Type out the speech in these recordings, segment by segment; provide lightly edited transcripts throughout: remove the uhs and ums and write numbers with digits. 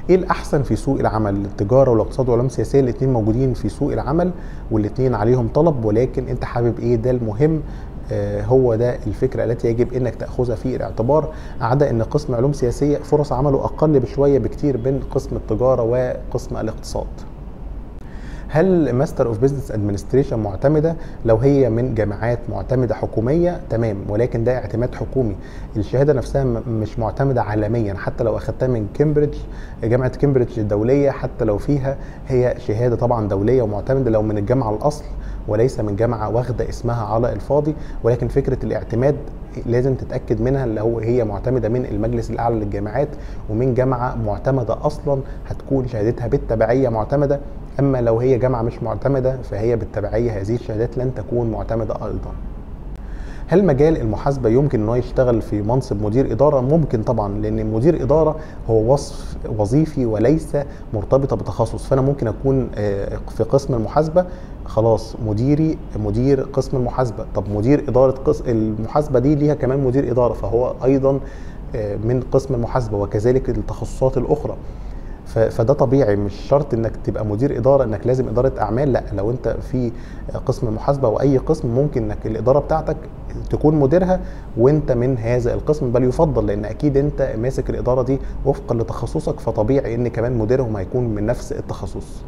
ايه الاحسن في سوق العمل؟ التجاره والاقتصاد والعلوم السياسيه الاثنين موجودين في سوق العمل والاثنين عليهم طلب، ولكن انت حابب ايه؟ ده المهم. هو ده الفكره التي يجب انك تاخذها في الاعتبار، عدا ان قسم علوم سياسيه فرص عمله اقل بشويه بكتير من قسم التجاره وقسم الاقتصاد. هل ماستر اوف بزنس ادمنستريشن معتمده؟ لو هي من جامعات معتمده حكوميه تمام، ولكن ده اعتماد حكومي. الشهاده نفسها مش معتمده عالميا، حتى لو اخدتها من كامبريدج، جامعه كامبريدج الدوليه، حتى لو فيها هي شهاده طبعا دوليه ومعتمده لو من الجامعه الاصل وليس من جامعه واخده اسمها على الفاضي. ولكن فكره الاعتماد لازم تتاكد منها، اللي هو هي معتمده من المجلس الاعلى للجامعات ومن جامعه معتمده اصلا، هتكون شهادتها بالتبعيه معتمده. اما لو هي جامعه مش معتمده فهي بالتبعيه هذه الشهادات لن تكون معتمده ايضا. هل مجال المحاسبه يمكن انه يشتغل في منصب مدير اداره؟ ممكن طبعا، لان مدير اداره هو وصف وظيفي وليس مرتبطه بتخصص. فانا ممكن اكون في قسم المحاسبه، خلاص مدير قسم المحاسبه. طب مدير اداره قسم المحاسبه دي ليها كمان مدير اداره، فهو ايضا من قسم المحاسبه، وكذلك التخصصات الاخرى. فده طبيعي، مش شرط انك تبقى مدير اداره انك لازم اداره اعمال. لا، لو انت في قسم المحاسبه او اي قسم ممكن انك الاداره بتاعتك تكون مديرها وانت من هذا القسم، بل يفضل، لان اكيد انت ماسك الاداره دي وفقا لتخصصك، فطبيعي ان كمان مديرهم هيكون من نفس التخصص.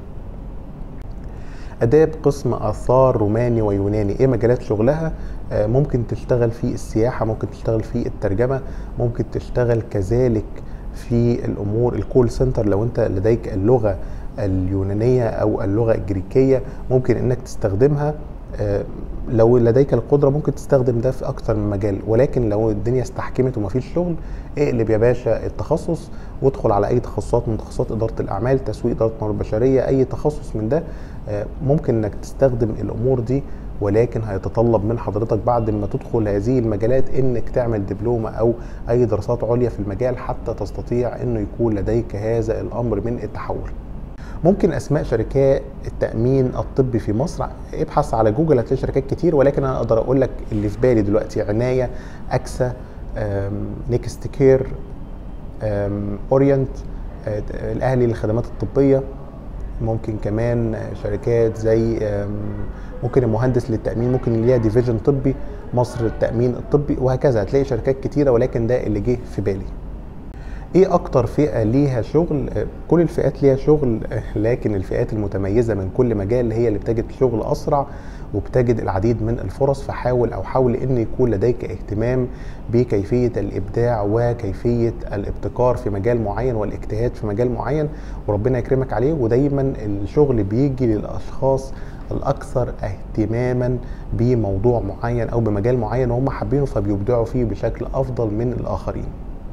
اداب قسم اثار روماني ويوناني، ايه مجالات شغلها؟ ممكن تشتغل في السياحه، ممكن تشتغل في الترجمه، ممكن تشتغل كذلك في الامور الكول سنتر. لو انت لديك اللغه اليونانيه او اللغه الجريكيه ممكن انك تستخدمها. لو لديك القدره ممكن تستخدم ده في اكتر من مجال، ولكن لو الدنيا استحكمت ومفيش شغل اقلب يا باشا التخصص وادخل على اي تخصصات من تخصصات اداره الاعمال، تسويق، اداره الموارد البشريه، اي تخصص من ده. ممكن انك تستخدم الامور دي، ولكن هيتطلب من حضرتك بعد ما تدخل هذه المجالات انك تعمل دبلومه او اي دراسات عليا في المجال حتى تستطيع انه يكون لديك هذا الامر من التحول. ممكن اسماء شركات التامين الطبي في مصر؟ ابحث على جوجل هتلاقي شركات كتير، ولكن انا اقدر اقول لك اللي في بالي دلوقتي: عنايه، اكسا، نيكست كير، اورينت، الاهلي للخدمات الطبيه. ممكن كمان شركات زي ممكن المهندس للتامين، ممكن ليها ديفيجن طبي، مصر التامين الطبي، وهكذا. هتلاقي شركات كتيره، ولكن ده اللي جه في بالي. ايه اكتر فئه ليها شغل؟ كل الفئات ليها شغل، لكن الفئات المتميزه من كل مجال هي اللي بتجد شغل اسرع وبتجد العديد من الفرص. حاول ان يكون لديك اهتمام بكيفيه الابداع وكيفيه الابتكار في مجال معين والاجتهاد في مجال معين، وربنا يكرمك عليه. ودايما الشغل بيجي للاشخاص الاكثر اهتماما بموضوع معين او بمجال معين وهم حابينه، فبيبدعوا فيه بشكل افضل من الاخرين.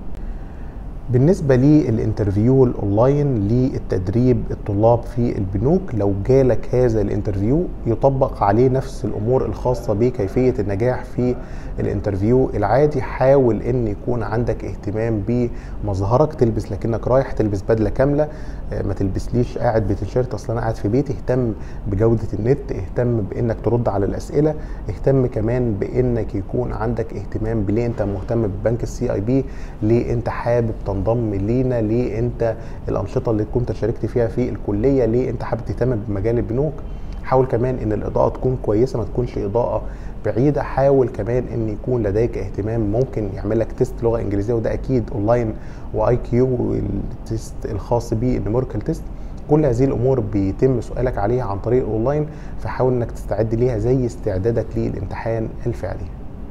بالنسبة للانترفيو الاونلاين للتدريب الطلاب في البنوك، لو جالك هذا الانترفيو يطبق عليه نفس الامور الخاصة بكيفية النجاح في الانترفيو العادي. حاول ان يكون عندك اهتمام بمظهرك، تلبس لكنك رايح، تلبس بدلة كاملة، ما تلبسليش قاعد بتيشيرت اصلا انا قاعد في بيتي. اهتم بجودة النت، اهتم بانك ترد على الاسئلة، اهتم كمان بانك يكون عندك اهتمام بليه انت مهتم ببنك CIB، ليه انت حابب تنضم لينا، ليه انت الانشطه اللي كنت شاركت فيها في الكليه، ليه انت حابب تهتم بمجال البنوك. حاول كمان ان الاضاءه تكون كويسه، ما تكونش اضاءه بعيده. حاول كمان ان يكون لديك اهتمام، ممكن يعمل لك تيست لغه انجليزيه وده اكيد اونلاين، وIQ والتيست الخاص بيه النيوميريكال تيست. كل هذه الامور بيتم سؤالك عليها عن طريق الاونلاين، فحاول انك تستعد ليها زي استعدادك للامتحان الفعلي.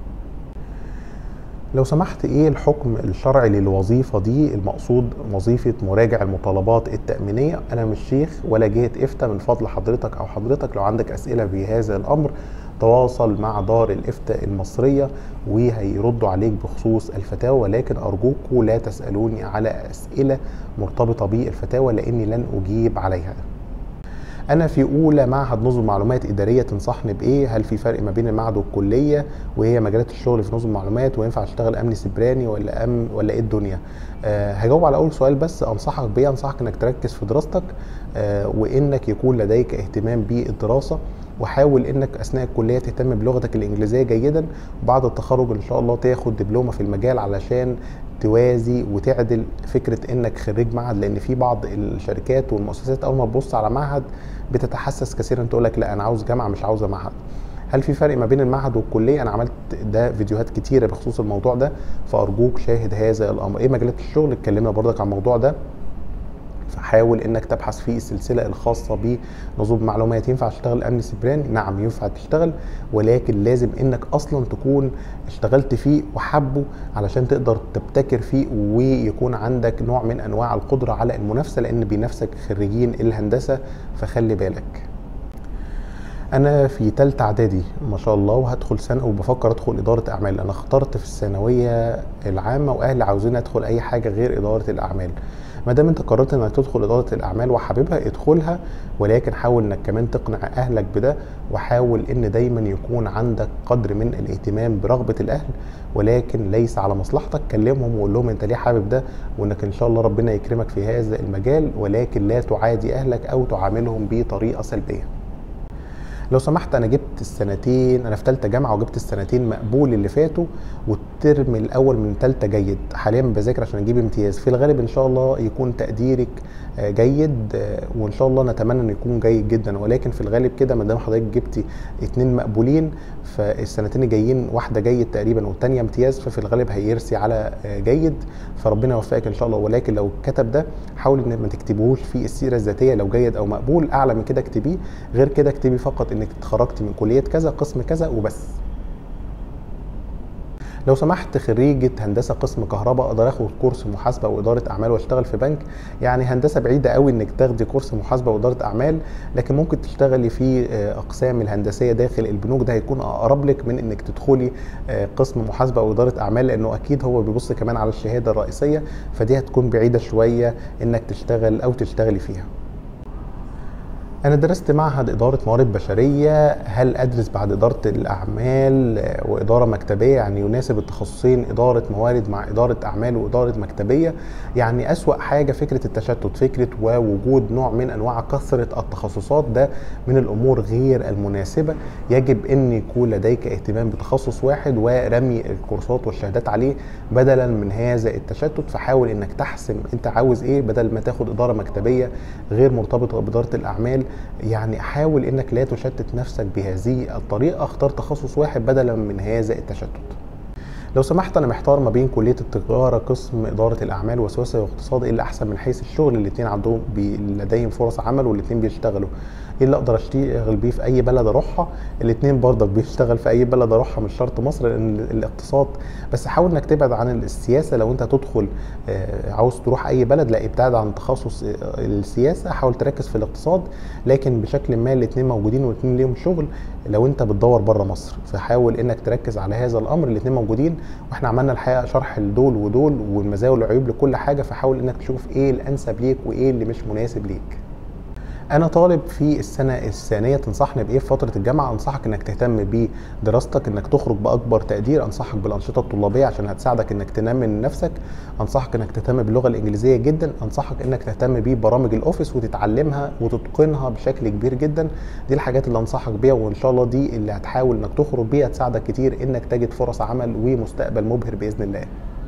لو سمحت، ايه الحكم الشرعي للوظيفة دي؟ المقصود وظيفة مراجع المطالبات التأمينية. انا مش شيخ ولا جهة افتاء، من فضل حضرتك او حضرتك لو عندك اسئلة بهذا الامر تواصل مع دار الافتاء المصرية وهيردوا عليك بخصوص الفتاوى، ولكن ارجوكوا لا تسألوني على اسئلة مرتبطة بالفتاوى لاني لن اجيب عليها. انا في اولى معهد نظم معلومات اداريه، تنصحني بايه؟ هل في فرق ما بين المعهد والكليه؟ وهي مجالات الشغل في نظم معلومات؟ وينفع اشتغل امن سيبراني ولا ايه الدنيا؟ هجاوب على اول سؤال بس. انصحك بايه؟ انصحك انك تركز في دراستك، وانك يكون لديك اهتمام بالدراسه، وحاول انك اثناء الكليه تهتم بلغتك الانجليزيه جيدا، وبعد التخرج ان شاء الله تاخد دبلومه في المجال علشان توازي وتعدل فكره انك خريج معهد، لان في بعض الشركات والمؤسسات اول ما تبص على معهد بتتحسس كثيرا تقول لك لا انا عاوز جامعه مش عاوزه معهد. هل في فرق ما بين المعهد والكليه؟ انا عملت ده فيديوهات كتيره بخصوص الموضوع ده، فارجوك شاهد هذا الامر. ايه مجالات الشغل؟ اتكلمنا برضك عن الموضوع ده، فحاول انك تبحث في السلسله الخاصه بنظم معلومات. ينفع تشتغل امن سيبراني؟ نعم ينفع تشتغل، ولكن لازم انك اصلا تكون اشتغلت فيه وحبه علشان تقدر تبتكر فيه ويكون عندك نوع من انواع القدره على المنافسه، لان بينافسك خريجين الهندسه، فخلي بالك. انا في ثالثه اعدادي ما شاء الله، وهدخل سنه وبفكر ادخل اداره اعمال. انا اخترت في الثانويه العامه واهلي عاوزين ادخل اي حاجه غير اداره الاعمال. ما دام انت قررت انك تدخل اداره الاعمال وحاببها ادخلها، ولكن حاول انك كمان تقنع اهلك بده، وحاول ان دايما يكون عندك قدر من الاهتمام برغبه الاهل، ولكن ليس على مصلحتك. كلمهم وقول لهم انت ليه حابب ده، وانك ان شاء الله ربنا يكرمك في هذا المجال، ولكن لا تعادي اهلك او تعاملهم بطريقه سلبيه. لو سمحت انا جبت السنتين، انا في ثالثه جامعه وجبت السنتين مقبول اللي فاتوا، والترم الاول من ثالثه جيد. حاليا بذاكر عشان اجيب امتياز. في الغالب ان شاء الله يكون تقديرك جيد، وان شاء الله نتمنى انه يكون جيد جدا، ولكن في الغالب كده ما دام حضرتك جبتي 2 مقبولين، فالسنتين الجايين واحده جيد تقريبا والثانيه امتياز، ففي الغالب هيرسي على جيد، فربنا يوفقك ان شاء الله. ولكن لو كتب ده حاول ان ما تكتبوش في السيره الذاتيه لو جيد او مقبول، اعلى من كده اكتبيه، غير كده اكتبي فقط انك اتخرجت من كليه كذا قسم كذا وبس. لو سمحت خريجة هندسة قسم كهرباء اقدر اخد كورس محاسبة وادارة اعمال واشتغل في بنك؟ يعني هندسة بعيدة قوي انك تاخدي كورس محاسبة وادارة اعمال، لكن ممكن تشتغلي في اقسام الهندسية داخل البنوك، ده هيكون اقرب لك من انك تدخلي قسم محاسبة وادارة اعمال، لانه اكيد هو بيبص كمان على الشهادة الرئيسية، فدي هتكون بعيدة شوية انك تشتغل او تشتغلي فيها. أنا درست معهد إدارة موارد بشرية، هل أدرس بعد إدارة الأعمال وإدارة مكتبية؟ يعني يناسب التخصصين إدارة موارد مع إدارة أعمال وإدارة مكتبية. يعني أسوأ حاجة فكرة التشتت، فكرة ووجود نوع من أنواع كثرة التخصصات، ده من الأمور غير المناسبة. يجب أن يكون لديك اهتمام بتخصص واحد ورمي الكورسات والشهادات عليه بدلا من هذا التشتت. فحاول أنك تحسم أنت عاوز إيه بدل ما تاخد إدارة مكتبية غير مرتبطة بإدارة الأعمال. يعني حاول انك لا تشتت نفسك بهذه الطريقة، اختار تخصص واحد بدلا من هذا التشتت. لو سمحت انا محتار ما بين كلية التجارة قسم ادارة الاعمال وسياسة واقتصاد، ايه اللي احسن من حيث الشغل؟ الاتنين عندهم لديهم فرص عمل والاتنين بيشتغلوا. ايه اللي اقدر اشتغل بيه في اي بلد اروحها؟ الاتنين برضك بيشتغل في اي بلد اروحها، مش شرط مصر، لان الاقتصاد بس حاول انك تبعد عن السياسة. لو انت تدخل عاوز تروح اي بلد، لا ابتعد عن تخصص السياسة، حاول تركز في الاقتصاد، لكن بشكل ما الاتنين موجودين والاتنين ليهم شغل. لو انت بتدور بره مصر فحاول انك تركز على هذا الامر، الاتنين موجودين، واحنا عملنا الحقيقه شرح لدول ودول والمزايا والعيوب لكل حاجه، فحاول انك تشوف ايه الانسب ليك وايه اللي مش مناسب ليك. انا طالب في السنه الثانيه، تنصحني بايه في فتره الجامعه؟ انصحك انك تهتم بدراستك، انك تخرج باكبر تقدير، انصحك بالانشطه الطلابيه عشان هتساعدك انك تنمي من نفسك، انصحك انك تهتم باللغه الانجليزيه جدا، انصحك انك تهتم ببرامج الاوفيس وتتعلمها وتتقنها بشكل كبير جدا. دي الحاجات اللي انصحك بيها، وان شاء الله دي اللي هتحاول انك تخرج بيها تساعدك كتير انك تجد فرص عمل ومستقبل مبهر باذن الله.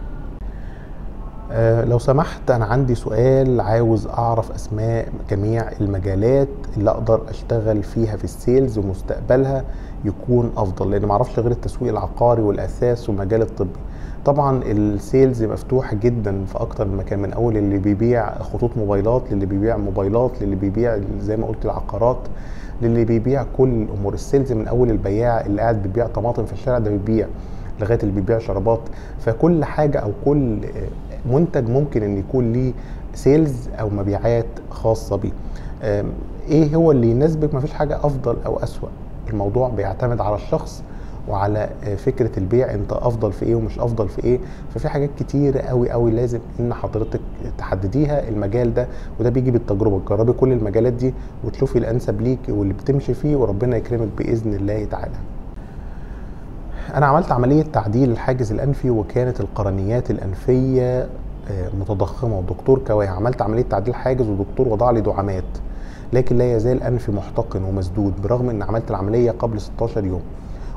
لو سمحت انا عندي سؤال، عاوز اعرف اسماء جميع المجالات اللي اقدر اشتغل فيها في السيلز ومستقبلها يكون افضل، لان ما اعرفش غير التسويق العقاري والاثاث والمجال الطبي. طبعا السيلز مفتوح جدا في اكتر من مكان، من اول اللي بيبيع خطوط موبايلات، للي بيبيع موبايلات، للي بيبيع زي ما قلت العقارات، للي بيبيع كل الامور. السيلز من اول البياع اللي قاعد بيبيع طماطم في الشارع ده بيبيع، لغايه اللي بيبيع شرابات. فكل حاجه او كل منتج ممكن ان يكون ليه سيلز او مبيعات خاصه بيه. ايه هو اللي يناسبك؟ مفيش حاجه افضل او اسوأ، الموضوع بيعتمد على الشخص وعلى فكره البيع، انت افضل في ايه ومش افضل في ايه. ففي حاجات كتيره قوي قوي لازم ان حضرتك تحدديها المجال ده، وده بيجي بالتجربه. تجربي كل المجالات دي وتشوفي الانسب ليك واللي بتمشي فيه، وربنا يكرمك باذن الله تعالى. انا عملت عمليه تعديل الحاجز الانفي، وكانت القرنيات الانفيه متضخمه، ودكتور كواها عملت عمليه تعديل حاجز ودكتور وضع لي دعامات، لكن لا يزال انفي محتقن ومسدود برغم ان عملت العمليه قبل 16 يوم.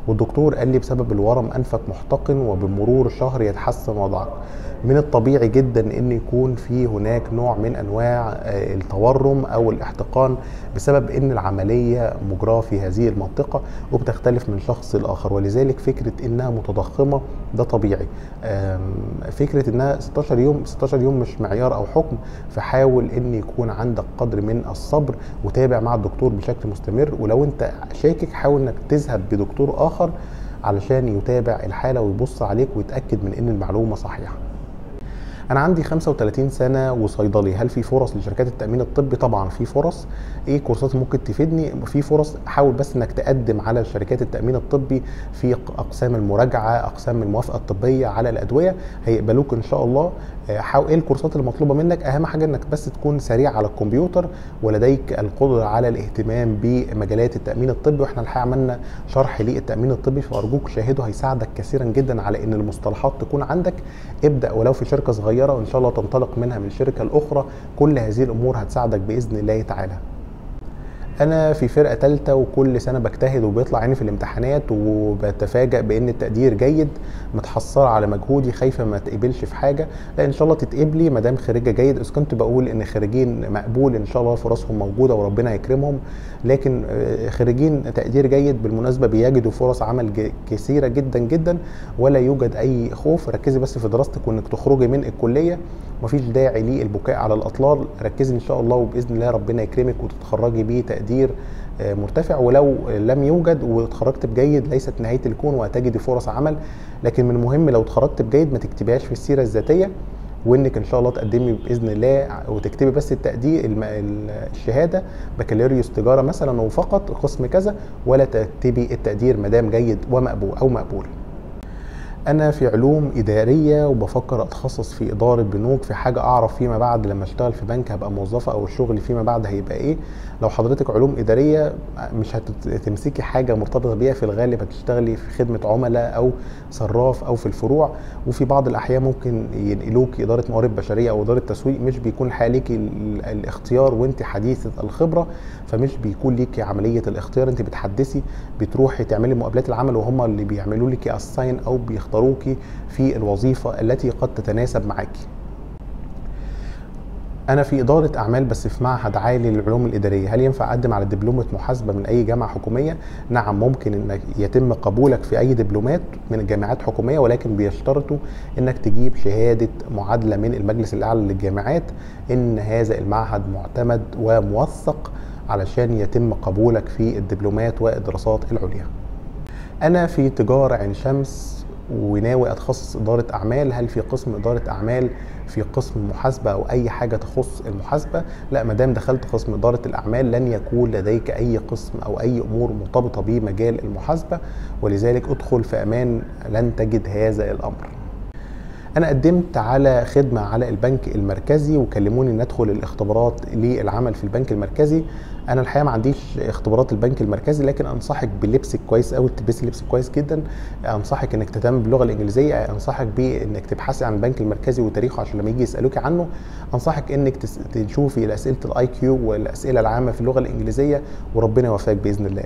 والدكتور قال لي بسبب الورم انفك محتقن وبمرور شهر يتحسن وضعك. من الطبيعي جدا ان يكون في هناك نوع من انواع التورم او الاحتقان بسبب ان العمليه مجراه في هذه المنطقه وبتختلف من شخص لاخر، ولذلك فكره انها متضخمه ده طبيعي. فكره انها 16 يوم مش معيار او حكم، فحاول ان يكون عندك قدر من الصبر وتابع مع الدكتور بشكل مستمر، ولو انت شاكك حاول انك تذهب بدكتور اخر علشان يتابع الحاله ويبص عليك ويتاكد من ان المعلومه صحيحه. انا عندي 35 سنه وصيدلي، هل في فرص لشركات التامين الطبي؟ طبعا في فرص. ايه كورسات ممكن تفيدني؟ في فرص. حاول بس انك تقدم على شركات التامين الطبي في اقسام المراجعه، اقسام الموافقه الطبيه على الادويه، هيقبلوك ان شاء الله. حاول ايه الكورسات المطلوبه منك؟ اهم حاجه انك بس تكون سريع على الكمبيوتر ولديك القدره على الاهتمام بمجالات التامين الطبي، واحنا الحقيقه عملنا شرح للتامين الطبي فارجوك شاهده، هيساعدك كثيرا جدا على ان المصطلحات تكون عندك. ابدا ولو في شركه صغيره وان شاء الله تنطلق منها من الشركه الاخرى. كل هذه الامور هتساعدك باذن الله تعالى. انا في فرقه ثالثه وكل سنه بجتهد وبيطلع عيني في الامتحانات وبتفاجئ بان التقدير جيد، متحسره على مجهودي، خايفه ما تقبلش في حاجه. لا ان شاء الله تتقبلي ما دام خريجه جيد. اذا كنت بقول ان خريجين مقبول ان شاء الله فرصهم موجوده وربنا يكرمهم، لكن خريجين تقدير جيد بالمناسبه بيجدوا فرص عمل كثيره جدا جدا ولا يوجد اي خوف. ركزي بس في دراستك وانك تخرجي من الكليه، مفيش داعي للبكاء على الاطلال. ركزي ان شاء الله وباذن الله ربنا يكرمك وتتخرجي بتقدير مرتفع، ولو لم يوجد واتخرجت بجيد ليست نهايه الكون وهتجدي فرص عمل. لكن من المهم لو اتخرجت بجيد ما تكتبيهاش في السيره الذاتيه، وانك ان شاء الله تقدمي باذن الله وتكتبي بس التقدير الشهاده بكالوريوس تجاره مثلا وفقط قسم كذا، ولا تكتبي التقدير ما دام جيد ومقبول او مقبول. انا في علوم اداريه وبفكر اتخصص في اداره بنوك، في حاجه اعرف فيما بعد لما اشتغل في بنك هبقى موظفه او الشغل فيما بعد هيبقى ايه. لو حضرتك علوم اداريه مش هتمسكي حاجه مرتبطه بيها، في الغالب هتشتغلي في خدمه عملاء او صراف او في الفروع، وفي بعض الاحيان ممكن ينقلوك اداره موارد بشريه او اداره تسويق. مش بيكون ليكي الاختيار وانت حديثه الخبره، فمش بيكون ليكي عمليه الاختيار، انت بتحدثي بتروحي تعملي مقابلات العمل وهم اللي بيعملوا لك اساين او بيختاروكي في الوظيفه التي قد تتناسب معاكي. انا في اداره اعمال بس في معهد عالي للعلوم الاداريه. هل ينفع اقدم على دبلومه محاسبه من اي جامعه حكوميه؟ نعم ممكن انك يتم قبولك في اي دبلومات من الجامعات حكوميه، ولكن بيشترطوا انك تجيب شهاده معادله من المجلس الاعلى للجامعات ان هذا المعهد معتمد وموثق علشان يتم قبولك في الدبلومات والدراسات العليا. انا في تجاره عين شمس وناوي اتخصص اداره اعمال. هل في قسم اداره اعمال في قسم محاسبه او اي حاجه تخص المحاسبه؟ لا، ما دام دخلت قسم اداره الاعمال لن يكون لديك اي قسم او اي امور مرتبطه بمجال المحاسبه، ولذلك ادخل في امان لن تجد هذا الامر. انا قدمت على خدمه على البنك المركزي وكلموني ان ادخل الاختبارات للعمل في البنك المركزي. انا الحقيقه ما عنديش اختبارات البنك المركزي، لكن انصحك بلبسك كويس قوي، تلبسي لبس كويس جدا. انصحك انك تهتم باللغه الانجليزيه، انصحك بانك تبحثي عن البنك المركزي وتاريخه عشان لما يجي يسالوك عنه. انصحك انك تشوفي اسئله الاي كيو والاسئله العامه في اللغه الانجليزيه، وربنا يوفقك باذن الله.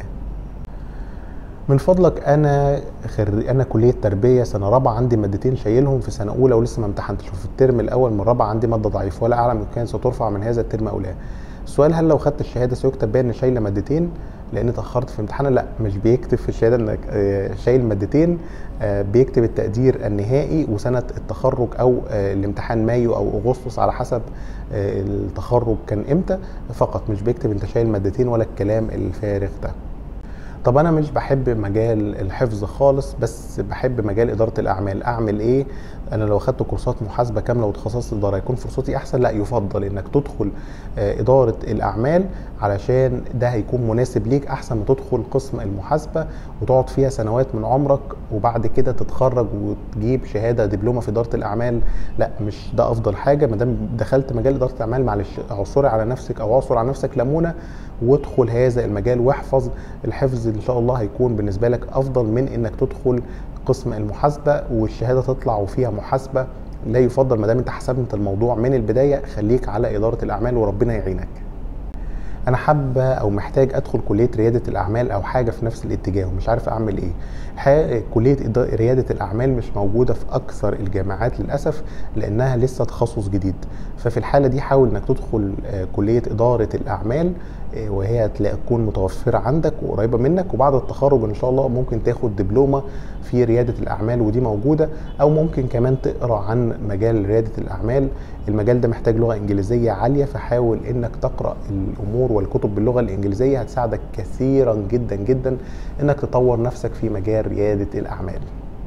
من فضلك انا كليه تربيه سنه رابعه، عندي مادتين شايلهم في سنه اولى ولسه ما امتحنتش، وفي الترم الاول من رابعه عندي ماده ضعيفه ولا اعلم ان كانت سترفع من هذا الترم او لا. السؤال هل لو خدت الشهاده سيكتب بيها ان شايله مادتين لان اتاخرت في امتحان؟ لا، مش بيكتب في الشهاده انك شايل مادتين، بيكتب التقدير النهائي وسنه التخرج او الامتحان مايو او اغسطس على حسب التخرج كان امتى فقط، مش بيكتب انت شايل مادتين ولا الكلام الفارغ ده. طب انا مش بحب مجال الحفظ خالص، بس بحب مجال اداره الاعمال. اعمل ايه؟ انا لو اخدت كورسات محاسبه كامله وتخصصت اداره يكون فرصتي احسن؟ لا، يفضل انك تدخل اداره الاعمال علشان ده هيكون مناسب ليك احسن ما تدخل قسم المحاسبه وتقعد فيها سنوات من عمرك وبعد كده تتخرج وتجيب شهاده دبلومه في اداره الاعمال. لا، مش ده افضل حاجه. ما دام دخلت مجال اداره الاعمال معلش اعصري على نفسك او اعصر على نفسك ليمونه وادخل هذا المجال واحفظ. الحفظ ان شاء الله هيكون بالنسبه لك افضل من انك تدخل قسم المحاسبه والشهاده تطلع وفيها محاسبه. لا يفضل. ما دام انت حسبت الموضوع من البدايه خليك على اداره الاعمال وربنا يعينك. انا حابه او محتاج ادخل كليه رياده الاعمال او حاجه في نفس الاتجاه ومش عارف اعمل ايه. كليه رياده الاعمال مش موجوده في اكثر الجامعات للاسف لانها لسه تخصص جديد. ففي الحاله دي حاول انك تدخل كليه اداره الاعمال، وهي تكون متوفره عندك وقريبه منك، وبعد التخرج ان شاء الله ممكن تاخد دبلومه في رياده الاعمال ودي موجوده، او ممكن كمان تقرا عن مجال رياده الاعمال. المجال ده محتاج لغه انجليزيه عاليه، فحاول انك تقرا الامور والكتب باللغه الانجليزيه، هتساعدك كثيرا جدا جدا انك تطور نفسك في مجال رياده الاعمال.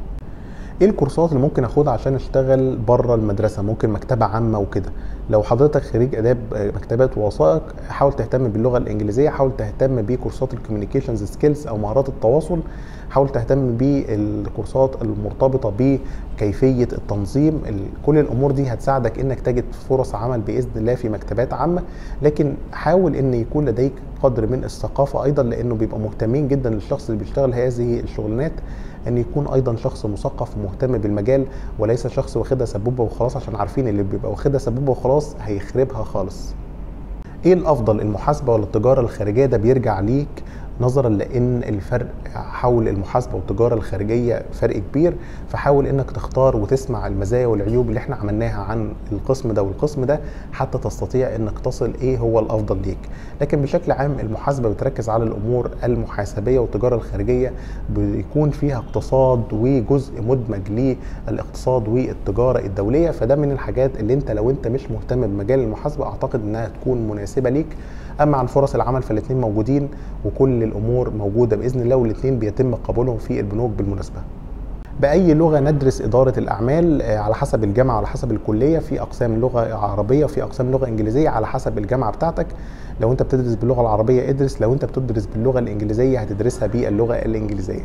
ايه الكورسات اللي ممكن اخدها عشان اشتغل بره المدرسه؟ ممكن مكتبه عامه وكده. لو حضرتك خريج اداب مكتبات ووثائق، حاول تهتم باللغه الانجليزيه، حاول تهتم بكورسات الكوميونيكيشنز سكيلز او مهارات التواصل، حاول تهتم بالكورسات المرتبطه بكيفيه التنظيم. كل الامور دي هتساعدك انك تجد فرص عمل باذن الله في مكتبات عامه، لكن حاول ان يكون لديك قدر من الثقافه ايضا، لانه بيبقى مهتمين جدا للشخص اللي بيشتغل هذه الشغلانات ان يكون ايضا شخص مثقف ومهتم بالمجال، وليس شخص واخدها سبوبه وخلاص، عشان عارفين اللي بيبقى واخدها سبوبه وخلاص هيخربها خالص. ايه الافضل، المحاسبه ولا التجاره الخارجيه؟ ده بيرجع ليك نظرا لان الفرق حول المحاسبه والتجاره الخارجيه فرق كبير، فحاول انك تختار وتسمع المزايا والعيوب اللي احنا عملناها عن القسم ده والقسم ده حتى تستطيع انك تصل ايه هو الافضل ليك. لكن بشكل عام المحاسبه بتركز على الامور المحاسبيه، والتجاره الخارجيه بيكون فيها اقتصاد وجزء مدمج للاقتصاد والتجاره الدوليه، فده من الحاجات اللي انت لو انت مش مهتم بمجال المحاسبه اعتقد انها تكون مناسبه ليك. اما عن فرص العمل فالاثنين موجودين وكل الامور موجوده باذن الله، والاثنين بيتم قبولهم في البنوك بالمناسبه. باي لغه ندرس اداره الاعمال؟ على حسب الجامعه وعلى حسب الكليه، في اقسام لغه عربيه وفي اقسام لغه انجليزيه على حسب الجامعه بتاعتك. لو انت بتدرس باللغه العربيه ادرس، لو انت بتدرس باللغه الانجليزيه هتدرسها باللغه الانجليزيه.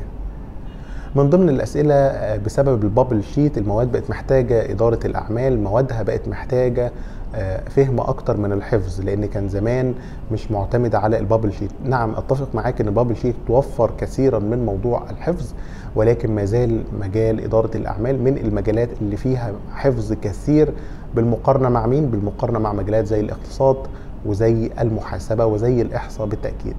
من ضمن الأسئلة بسبب البابل شيت المواد بقت محتاجة إدارة الأعمال، موادها بقت محتاجة فهم أكتر من الحفظ، لأن كان زمان مش معتمدة على البابل شيت. نعم أتفق معاك أن البابل شيت توفر كثيرا من موضوع الحفظ، ولكن ما زال مجال إدارة الأعمال من المجالات اللي فيها حفظ كثير بالمقارنة مع مين؟ بالمقارنة مع مجالات زي الاقتصاد وزي المحاسبة وزي الإحصاء بالتأكيد.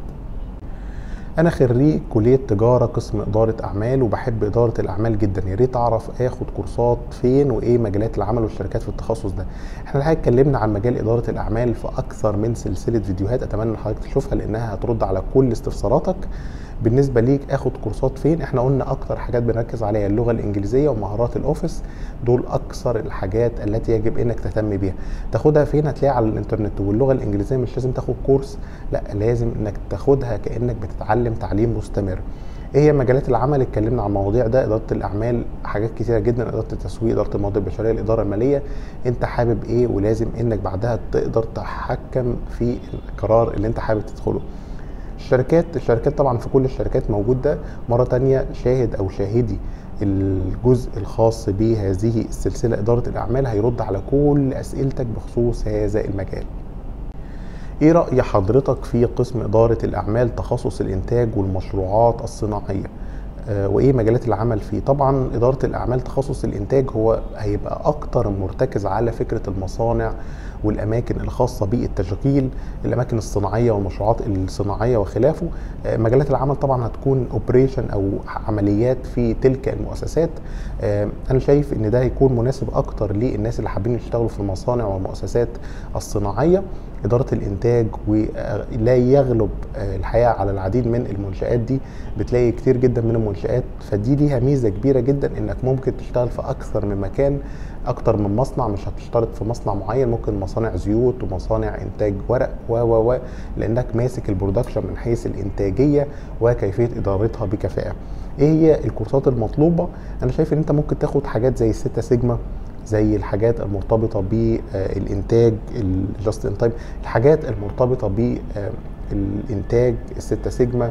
انا خريج كليه تجاره قسم اداره اعمال وبحب اداره الاعمال جدا، يا ريت اعرف اخد كورسات فين وايه مجالات العمل والشركات في التخصص ده. احنا الحقيقه اتكلمنا عن مجال اداره الاعمال في اكثر من سلسله فيديوهات، اتمنى ان حضرتك تشوفها لانها هترد على كل استفساراتك. بالنسبه ليك اخد كورسات فين؟ احنا قلنا اكتر حاجات بنركز عليها اللغه الانجليزيه ومهارات الاوفيس، دول اكثر الحاجات التي يجب انك تهتم بيها. تاخدها فين؟ هتلاقيها على الانترنت. واللغه الانجليزيه مش لازم تاخد كورس، لا لازم انك تاخدها كانك بتتعلم تعليم مستمر. ايه هي مجالات العمل؟ اتكلمنا عن المواضيع ده، اداره الاعمال حاجات كتيره جدا، اداره التسويق، اداره الموارد البشريه، الاداره الماليه. انت حابب ايه؟ ولازم انك بعدها تقدر تتحكم في القرار اللي انت حابب تدخله. الشركات طبعا في كل الشركات موجود ده. مرة تانية شاهد او شاهدي الجزء الخاص بهذه السلسلة إدارة الأعمال هيرد على كل أسئلتك بخصوص هذا المجال. ايه رأي حضرتك في قسم إدارة الأعمال تخصص الإنتاج والمشروعات الصناعية؟ وايه مجالات العمل فيه؟ طبعا إدارة الأعمال تخصص الإنتاج هو هيبقى أكتر مرتكز على فكرة المصانع والأماكن الخاصة بالتشغيل، الأماكن الصناعية والمشروعات الصناعية وخلافه. مجالات العمل طبعا هتكون اوبريشن أو عمليات في تلك المؤسسات. أنا شايف إن ده هيكون مناسب أكتر للناس اللي حابين يشتغلوا في المصانع والمؤسسات الصناعية. إدارة الإنتاج ولا يغلب الحياة على العديد من المنشآت دي، بتلاقي كتير جدا من المنشآت، فدي ليها ميزة كبيرة جدا إنك ممكن تشتغل في أكثر من مكان، أكتر من مصنع. مش هتشترط في مصنع معين، ممكن مصانع زيوت ومصانع إنتاج ورق و لأنك ماسك البرودكشن من حيث الإنتاجية وكيفية إدارتها بكفاءة. إيه هي الكورسات المطلوبة؟ أنا شايف إن أنت ممكن تاخد حاجات زي الستة سيجما، زي الحاجات المرتبطة بالإنتاج الجاست ان تايم، الحاجات المرتبطة بالإنتاج الستة سيجما،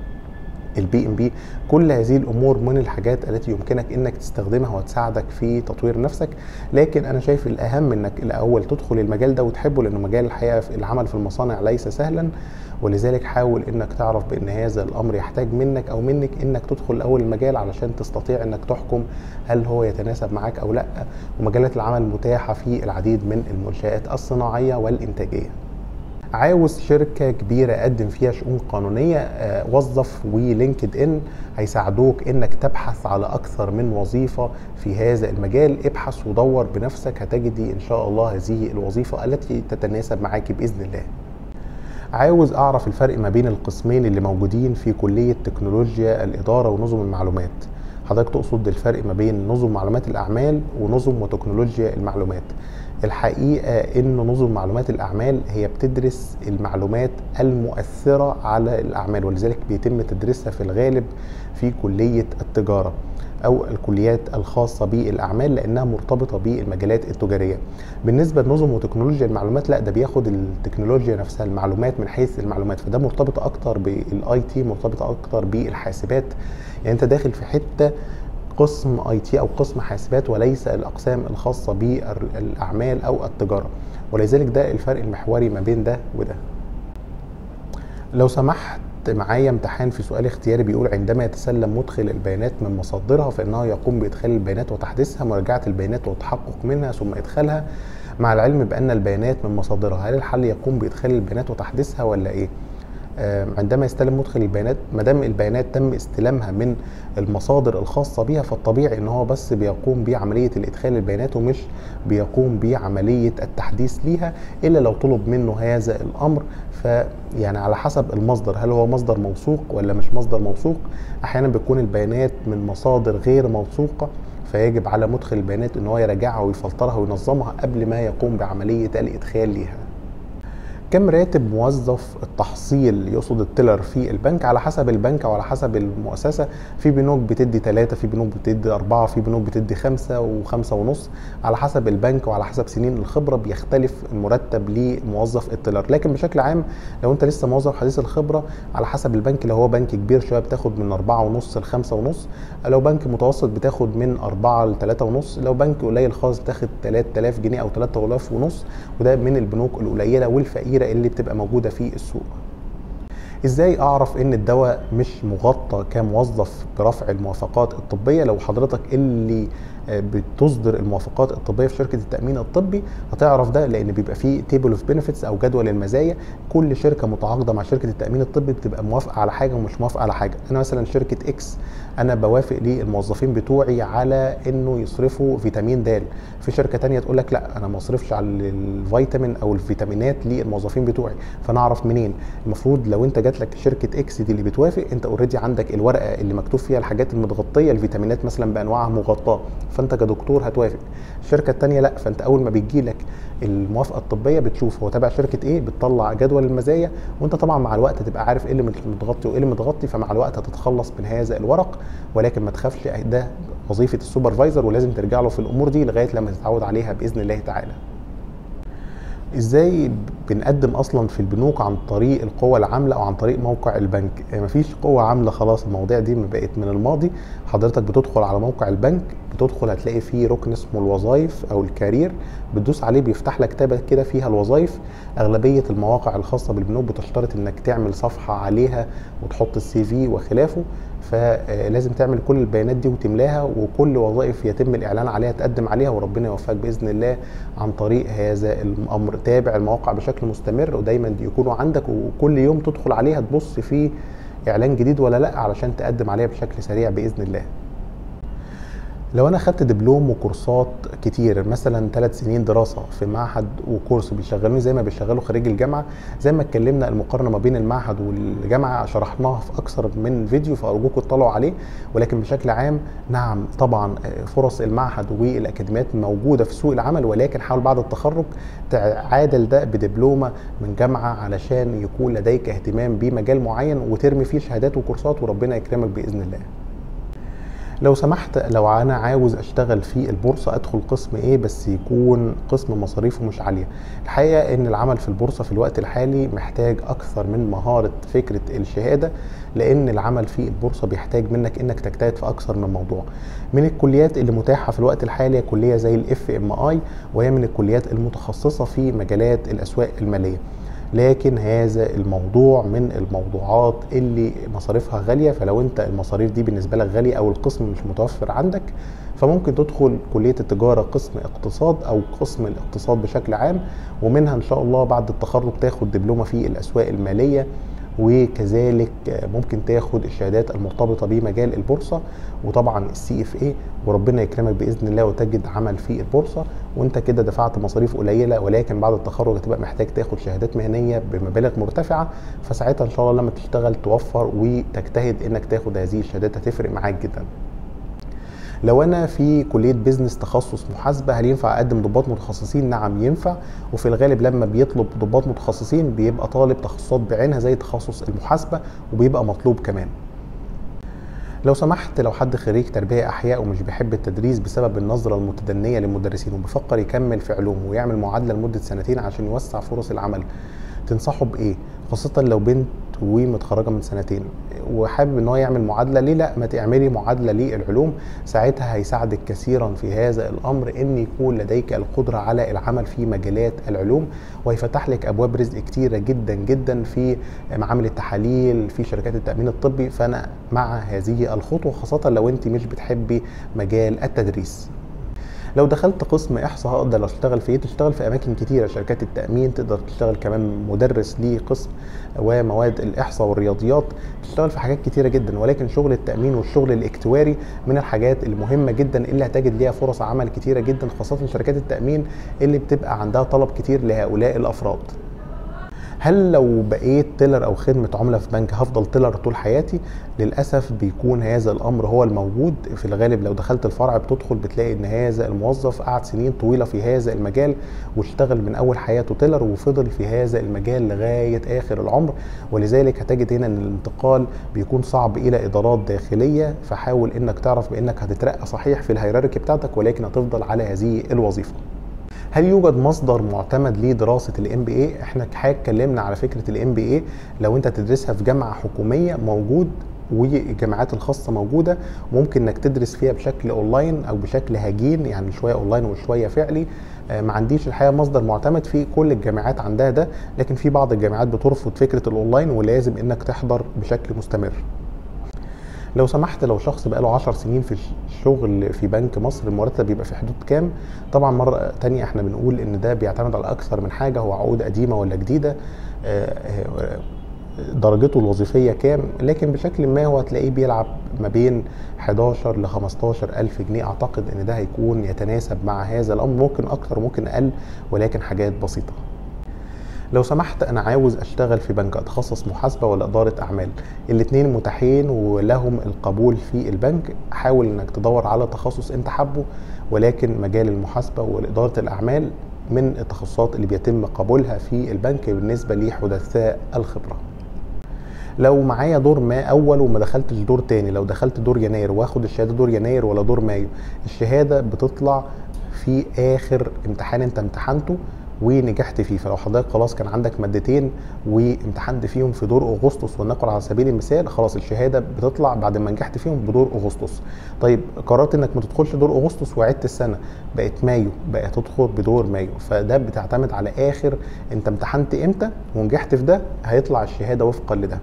البي ام بي. كل هذه الامور من الحاجات التي يمكنك انك تستخدمها وتساعدك في تطوير نفسك. لكن انا شايف الاهم انك الاول تدخل المجال ده وتحبه، لانه مجال الحقيقه في العمل في المصانع ليس سهلا، ولذلك حاول انك تعرف بان هذا الامر يحتاج منك او منك انك تدخل اول المجال علشان تستطيع انك تحكم هل هو يتناسب معاك او لا. ومجالات العمل متاحه في العديد من المنشآت الصناعيه والانتاجيه. عاوز شركة كبيرة اقدم فيها شؤون قانونية، وظف ولينكد ان هيساعدوك انك تبحث على اكثر من وظيفة في هذا المجال. ابحث ودور بنفسك، هتجدي ان شاء الله هذه الوظيفة التي تتناسب معاك باذن الله. عاوز اعرف الفرق ما بين القسمين اللي موجودين في كلية تكنولوجيا الادارة ونظم المعلومات. حضرتك تقصد الفرق ما بين نظم معلومات الاعمال ونظم وتكنولوجيا المعلومات. الحقيقة ان نظم معلومات الاعمال هي بتدرس المعلومات المؤثرة على الاعمال، ولذلك بيتم تدريسها في الغالب في كلية التجارة او الكليات الخاصة بالاعمال، لانها مرتبطة بالمجالات التجارية. بالنسبة لنظم وتكنولوجيا المعلومات لا، ده بياخد التكنولوجيا نفسها، المعلومات من حيث المعلومات، فده مرتبط اكتر بالاي تي، مرتبط اكتر بالحاسبات. يعني انت داخل في حتة قسم اي تي او قسم حاسبات، وليس الاقسام الخاصه بالاعمال او التجاره، ولذلك ده الفرق المحوري ما بين ده وده. لو سمحت معايا امتحان في سؤال اختياري بيقول: عندما يتسلم مدخل البيانات من مصادرها فانه يقوم بادخال البيانات وتحديثها، مراجعه البيانات والتحقق منها ثم ادخالها، مع العلم بان البيانات من مصادرها. هل الحل يقوم بادخال البيانات وتحديثها ولا ايه؟ عندما يستلم مدخل البيانات، ما دام البيانات تم استلامها من المصادر الخاصه بها، فالطبيعي ان هو بس بيقوم بعمليه الادخال البيانات ومش بيقوم بعمليه التحديث ليها، الا لو طلب منه هذا الامر. فيعني على حسب المصدر، هل هو مصدر موثوق ولا مش مصدر موثوق. احيانا بتكون البيانات من مصادر غير موثوقه، فيجب على مدخل البيانات ان هو يراجعها ويفلترها وينظمها قبل ما يقوم بعمليه الادخال ليها. كم راتب موظف التحصيل، يقصد التيلر في البنك؟ على حسب البنك وعلى حسب المؤسسة. في بنوك بتدي 3، في بنوك بتدي 4، في بنوك بتدي 5 و5.5. على حسب البنك وعلى حسب سنين الخبرة بيختلف المرتب لموظف التيلر. لكن بشكل عام لو انت لسه موظف حديث الخبرة، على حسب البنك، لو هو بنك كبير شوية بتاخد من 4.5 ل5.5، لو بنك متوسط بتاخد من 4 ل3.5، لو بنك قليل خالص بتاخد 3000 جنيه او 3000.5، وده من البنوك القليلة والفقيرة اللي بتبقى موجودة في السوق. ازاي اعرف ان الدواء مش مغطى كموظف برفع الموافقات الطبية؟ لو حضرتك اللي بتصدر الموافقات الطبيه في شركه التامين الطبي هتعرف ده، لان بيبقى فيه تيبل اوف بنفيتس او جدول المزايا. كل شركه متعاقده مع شركه التامين الطبي بتبقى موافقه على حاجه ومش موافقه على حاجه. انا مثلا شركه اكس انا بوافق للموظفين بتوعي على انه يصرفوا فيتامين د، في شركه تانية تقول لك لا انا ما اصرفش على الفيتامين او الفيتامينات للموظفين بتوعي. فانا اعرف منين؟ المفروض لو انت جات لك شركه اكس دي اللي بتوافق، انت اوريدي عندك الورقه اللي مكتوب فيها الحاجات المتغطيه، الفيتامينات مثلا بانواعها مغطاه، فانت كدكتور هتوافق. الشركه الثانيه لا، فانت اول ما بتجي لك الموافقه الطبيه بتشوف هو تابع شركه ايه، بتطلع جدول المزايا، وانت طبعا مع الوقت تبقى عارف ايه اللي متغطي وايه اللي متغطي، فمع الوقت هتتخلص من هذا الورق. ولكن ما تخافش، ده وظيفه السوبرفايزر ولازم ترجع له في الامور دي لغايه لما تتعود عليها باذن الله تعالى. ازاي بنقدم اصلا في البنوك عن طريق القوة العاملة او عن طريق موقع البنك؟ مفيش قوة عاملة خلاص، المواضيع دي بقت من الماضي. حضرتك بتدخل على موقع البنك، بتدخل هتلاقي فيه ركن اسمه الوظائف او الكارير، بتدوس عليه بيفتح لك تابة كده فيها الوظائف. اغلبية المواقع الخاصة بالبنوك بتشترط انك تعمل صفحة عليها وتحط السي في وخلافه، فلازم تعمل كل البيانات دي وتملاها، وكل وظائف يتم الاعلان عليها تقدم عليها، وربنا يوفقك باذن الله عن طريق هذا الامر. تابع المواقع بشكل مستمر ودايما يكونوا عندك، وكل يوم تدخل عليها تبص في اعلان جديد ولا لا علشان تقدم عليها بشكل سريع باذن الله. لو انا خدت دبلوم وكورسات كتير، مثلا 3 سنين دراسه في معهد وكورس بيشغلوني زي ما بيشغلوا خريج الجامعه، زي ما اتكلمنا المقارنه ما بين المعهد والجامعه شرحناها في اكثر من فيديو، فارجوكم اطلعوا عليه. ولكن بشكل عام نعم طبعا فرص المعهد والاكاديميات موجوده في سوق العمل، ولكن حاول بعد التخرج تعادل ده بدبلومه من جامعه علشان يكون لديك اهتمام بمجال معين وترمي فيه شهادات وكورسات وربنا يكرمك باذن الله. لو سمحت، لو انا عاوز اشتغل في البورصه ادخل قسم ايه بس يكون قسم مصاريفه مش عاليه؟ الحقيقه ان العمل في البورصه في الوقت الحالي محتاج اكثر من مهاره فكره الشهاده، لان العمل في البورصه بيحتاج منك انك تجتهد في اكثر من موضوع. من الكليات اللي متاحه في الوقت الحالي كليه زي الاف ام اي، وهي من الكليات المتخصصه في مجالات الاسواق الماليه. لكن هذا الموضوع من الموضوعات اللي مصاريفها غالية، فلو انت المصاريف دي بالنسبة لك غالية او القسم مش متوفر عندك، فممكن تدخل كلية التجارة قسم اقتصاد او قسم الاقتصاد بشكل عام، ومنها ان شاء الله بعد التخرج تاخد دبلومة في الاسواق المالية، وكذلك ممكن تاخد الشهادات المرتبطة بمجال البورصة، وطبعا CFA، وربنا يكرمك بإذن الله وتجد عمل في البورصة، وانت كده دفعت مصاريف قليلة، ولكن بعد التخرج هتبقى محتاج تاخد شهادات مهنية بمبالغ مرتفعة، فساعتها ان شاء الله لما تشتغل توفر وتجتهد انك تاخد هذه الشهادات، هتفرق معاك جدا. لو انا في كليه بيزنس تخصص محاسبه، هل ينفع اقدم ضباط متخصصين؟ نعم ينفع، وفي الغالب لما بيطلب ضباط متخصصين بيبقى طالب تخصصات بعينها زي تخصص المحاسبه، وبيبقى مطلوب كمان. لو سمحت، لو حد خريج تربيه احياء ومش بيحب التدريس بسبب النظره المتدنيه للمدرسين، وبيفكر يكمل في علوم ويعمل معادله لمده 2 عشان يوسع فرص العمل، تنصحه بايه؟ خاصه لو بنت ومتخرجه من 2 وحابب ان هو يعمل معادله، ليه لا؟ ما تعملي معادله للعلوم، ساعتها هيساعدك كثيرا في هذا الامر ان يكون لديك القدره على العمل في مجالات العلوم، ويفتح لك ابواب رزق كتيره جدا جدا في معامل التحاليل، في شركات التامين الطبي. فانا مع هذه الخطوه، خاصه لو انت مش بتحبي مجال التدريس. لو دخلت قسم احصاء هقدر اشتغل في ايه؟ تشتغل في اماكن كتيره، شركات التامين، تقدر تشتغل كمان مدرس لقسم ومواد الاحصاء والرياضيات، تشتغل في حاجات كتيره جدا، ولكن شغل التامين والشغل الاكتواري من الحاجات المهمه جدا اللي هتجد ليها فرص عمل كتيره جدا، خاصه شركات التامين اللي بتبقى عندها طلب كتير لهؤلاء الافراد. هل لو بقيت تيلر او خدمه عملاء في بنك هفضل تيلر طول حياتي؟ للاسف بيكون هذا الامر هو الموجود في الغالب. لو دخلت الفرع بتدخل بتلاقي ان هذا الموظف قعد سنين طويله في هذا المجال، واشتغل من اول حياته تيلر، وفضل في هذا المجال لغايه اخر العمر، ولذلك هتجد هنا ان الانتقال بيكون صعب الى ادارات داخليه، فحاول انك تعرف بانك هتترقى صحيح في الهيراركي بتاعتك، ولكن هتفضل على هذه الوظيفه. هل يوجد مصدر معتمد لدراسة الMBA؟ احنا اتكلمنا على فكرة الMBA، لو انت تدرسها في جامعة حكومية موجود، والجامعات الخاصة موجودة، ممكن انك تدرس فيها بشكل اونلاين او بشكل هجين، يعني شوية اونلاين وشوية فعلي. ما عنديش الحقيقة مصدر معتمد في كل الجامعات عندها ده، لكن في بعض الجامعات بترفض فكرة الاونلاين ولازم انك تحضر بشكل مستمر. لو سمحت، لو شخص بقاله 10 سنين في الشغل في بنك مصر، المرتب بيبقى في حدود كام؟ طبعا مرة تانية احنا بنقول ان ده بيعتمد على اكثر من حاجة، هو عقود قديمة ولا جديدة، درجته الوظيفية كام، لكن بشكل ما هو هتلاقيه بيلعب ما بين 11 ل 15 ألف جنيه. اعتقد ان ده هيكون يتناسب مع هذا الامر، ممكن اكتر ممكن اقل، ولكن حاجات بسيطة. لو سمحت، انا عاوز اشتغل في بنك، اتخصص محاسبه ولا اداره اعمال؟ الاثنين متاحين ولهم القبول في البنك، حاول انك تدور على تخصص انت حابه، ولكن مجال المحاسبه واداره الاعمال من التخصصات اللي بيتم قبولها في البنك بالنسبه لحدثاء الخبره. لو معايا دور ما اول وما دخلتش دور تاني، لو دخلت دور يناير واخد الشهاده دور يناير ولا دور مايو؟ الشهاده بتطلع في اخر امتحان انت امتحنته ونجحت فيه، فلو حضرتك خلاص كان عندك مادتين وامتحنت فيهم في دور اغسطس ولنقل على سبيل المثال، خلاص الشهاده بتطلع بعد ما نجحت فيهم بدور اغسطس. طيب قررت انك ما تدخلش دور اغسطس وعدت السنه، بقت مايو، بقى تدخل بدور مايو، فده بتعتمد على اخر انت امتحنت امتى ونجحت في ده، هيطلع الشهاده وفقا لده.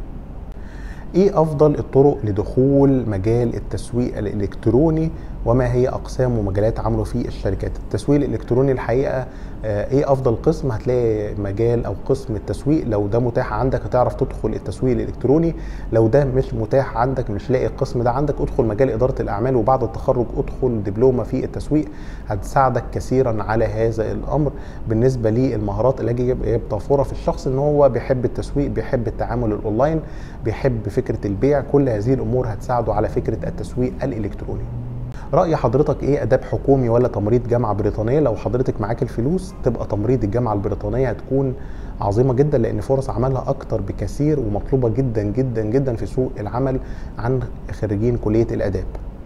ايه افضل الطرق لدخول مجال التسويق الالكتروني، وما هي اقسام ومجالات عمله في الشركات؟ التسويق الالكتروني الحقيقه ايه افضل قسم؟ هتلاقي مجال او قسم التسويق، لو ده متاح عندك هتعرف تدخل التسويق الالكتروني، لو ده مش متاح عندك، مش لاقي القسم ده عندك، ادخل مجال اداره الاعمال، وبعد التخرج ادخل دبلومه في التسويق، هتساعدك كثيرا على هذا الامر. بالنسبه للمهارات اللي يجب توفرها في الشخص، ان هو بيحب التسويق، بيحب التعامل الاونلاين، بيحب فكره البيع، كل هذه الامور هتساعده على فكره التسويق الالكتروني. رأي حضرتك ايه؟ اداب حكومي ولا تمريض جامعة بريطانية؟ لو حضرتك معاك الفلوس تبقى تمريض الجامعة البريطانية، هتكون عظيمة جدا، لان فرص عملها اكتر بكثير ومطلوبة جدا جدا جدا في سوق العمل عن خريجين كلية الاداب.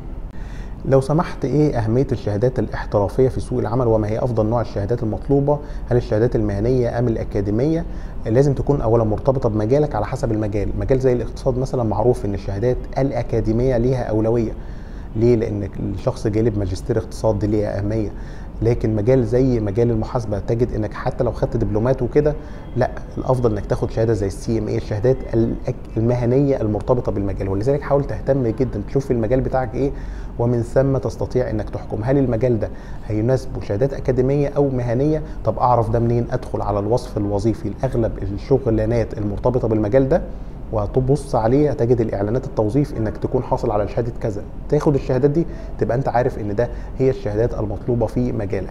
لو سمحت، ايه اهمية الشهادات الاحترافية في سوق العمل، وما هي افضل نوع الشهادات المطلوبة؟ هل الشهادات المهنية ام الاكاديمية؟ لازم تكون اولا مرتبطة بمجالك على حسب المجال. مجال زي الاقتصاد مثلا معروف ان الشهادات الاكاديمية ليها اولوية، ليه؟ لان الشخص جالب ماجستير اقتصاد دي ليها اهميه. لكن مجال زي مجال المحاسبه تجد انك حتى لو خدت دبلومات وكده، لا، الافضل انك تاخد شهاده زي CMA، الشهادات المهنيه المرتبطه بالمجال. ولذلك حاول تهتم جدا تشوف المجال بتاعك ايه، ومن ثم تستطيع انك تحكم هل المجال ده هيناسبه شهادات اكاديميه او مهنيه. طب اعرف ده منين؟ ادخل على الوصف الوظيفي لاغلب الشغلانات المرتبطه بالمجال ده، وهتبص عليه هتجد الاعلانات التوظيف انك تكون حاصل على شهاده كذا، تاخد الشهادات دي تبقى انت عارف ان ده هي الشهادات المطلوبه في مجالك.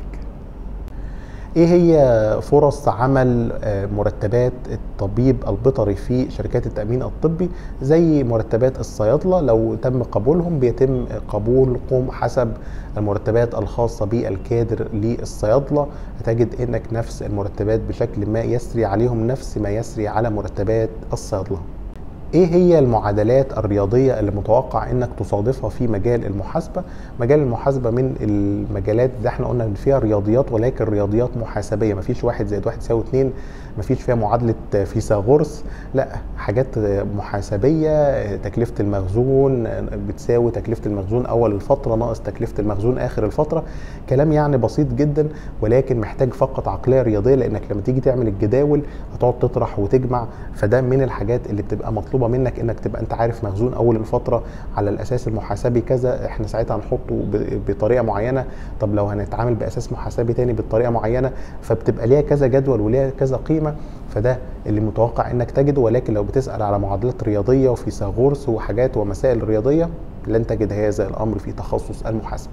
ايه هي فرص عمل مرتبات الطبيب البيطري في شركات التأمين الطبي؟ زي مرتبات الصيادلة، لو تم قبولهم بيتم قبولكم حسب المرتبات الخاصة بالكادر للصيادلة. هتجد انك نفس المرتبات بشكل ما يسري عليهم نفس ما يسري على مرتبات الصيادلة. ايه هي المعادلات الرياضية اللي متوقع انك تصادفها في مجال المحاسبة؟ مجال المحاسبة من المجالات اللي احنا قلنا ان فيها رياضيات، ولكن رياضيات محاسبية، مفيش 1+1=2، مفيش فيها معادلة فيثاغورس، لا، حاجات محاسبية. تكلفة المخزون بتساوي تكلفة المخزون اول الفترة ناقص تكلفة المخزون اخر الفترة. كلام يعني بسيط جدا، ولكن محتاج فقط عقلية رياضية، لانك لما تيجي تعمل الجداول هتقعد تطرح وتجمع. فده من الحاجات اللي بتبقى مطلوبة منك انك تبقى انت عارف مخزون اول الفترة على الاساس المحاسبي كذا، احنا ساعتها هنحطه بطريقة معينة. طب لو هنتعامل باساس محاسبي تاني بطريقة معينة، فبتبقى ليها كذا جدول وليها كذا قيمة. فده اللي متوقع انك تجده. ولكن لو بتسأل على معادلات رياضية وفيثاغورس وحاجات ومسائل رياضية، لن تجد هذا الامر في تخصص المحاسبة.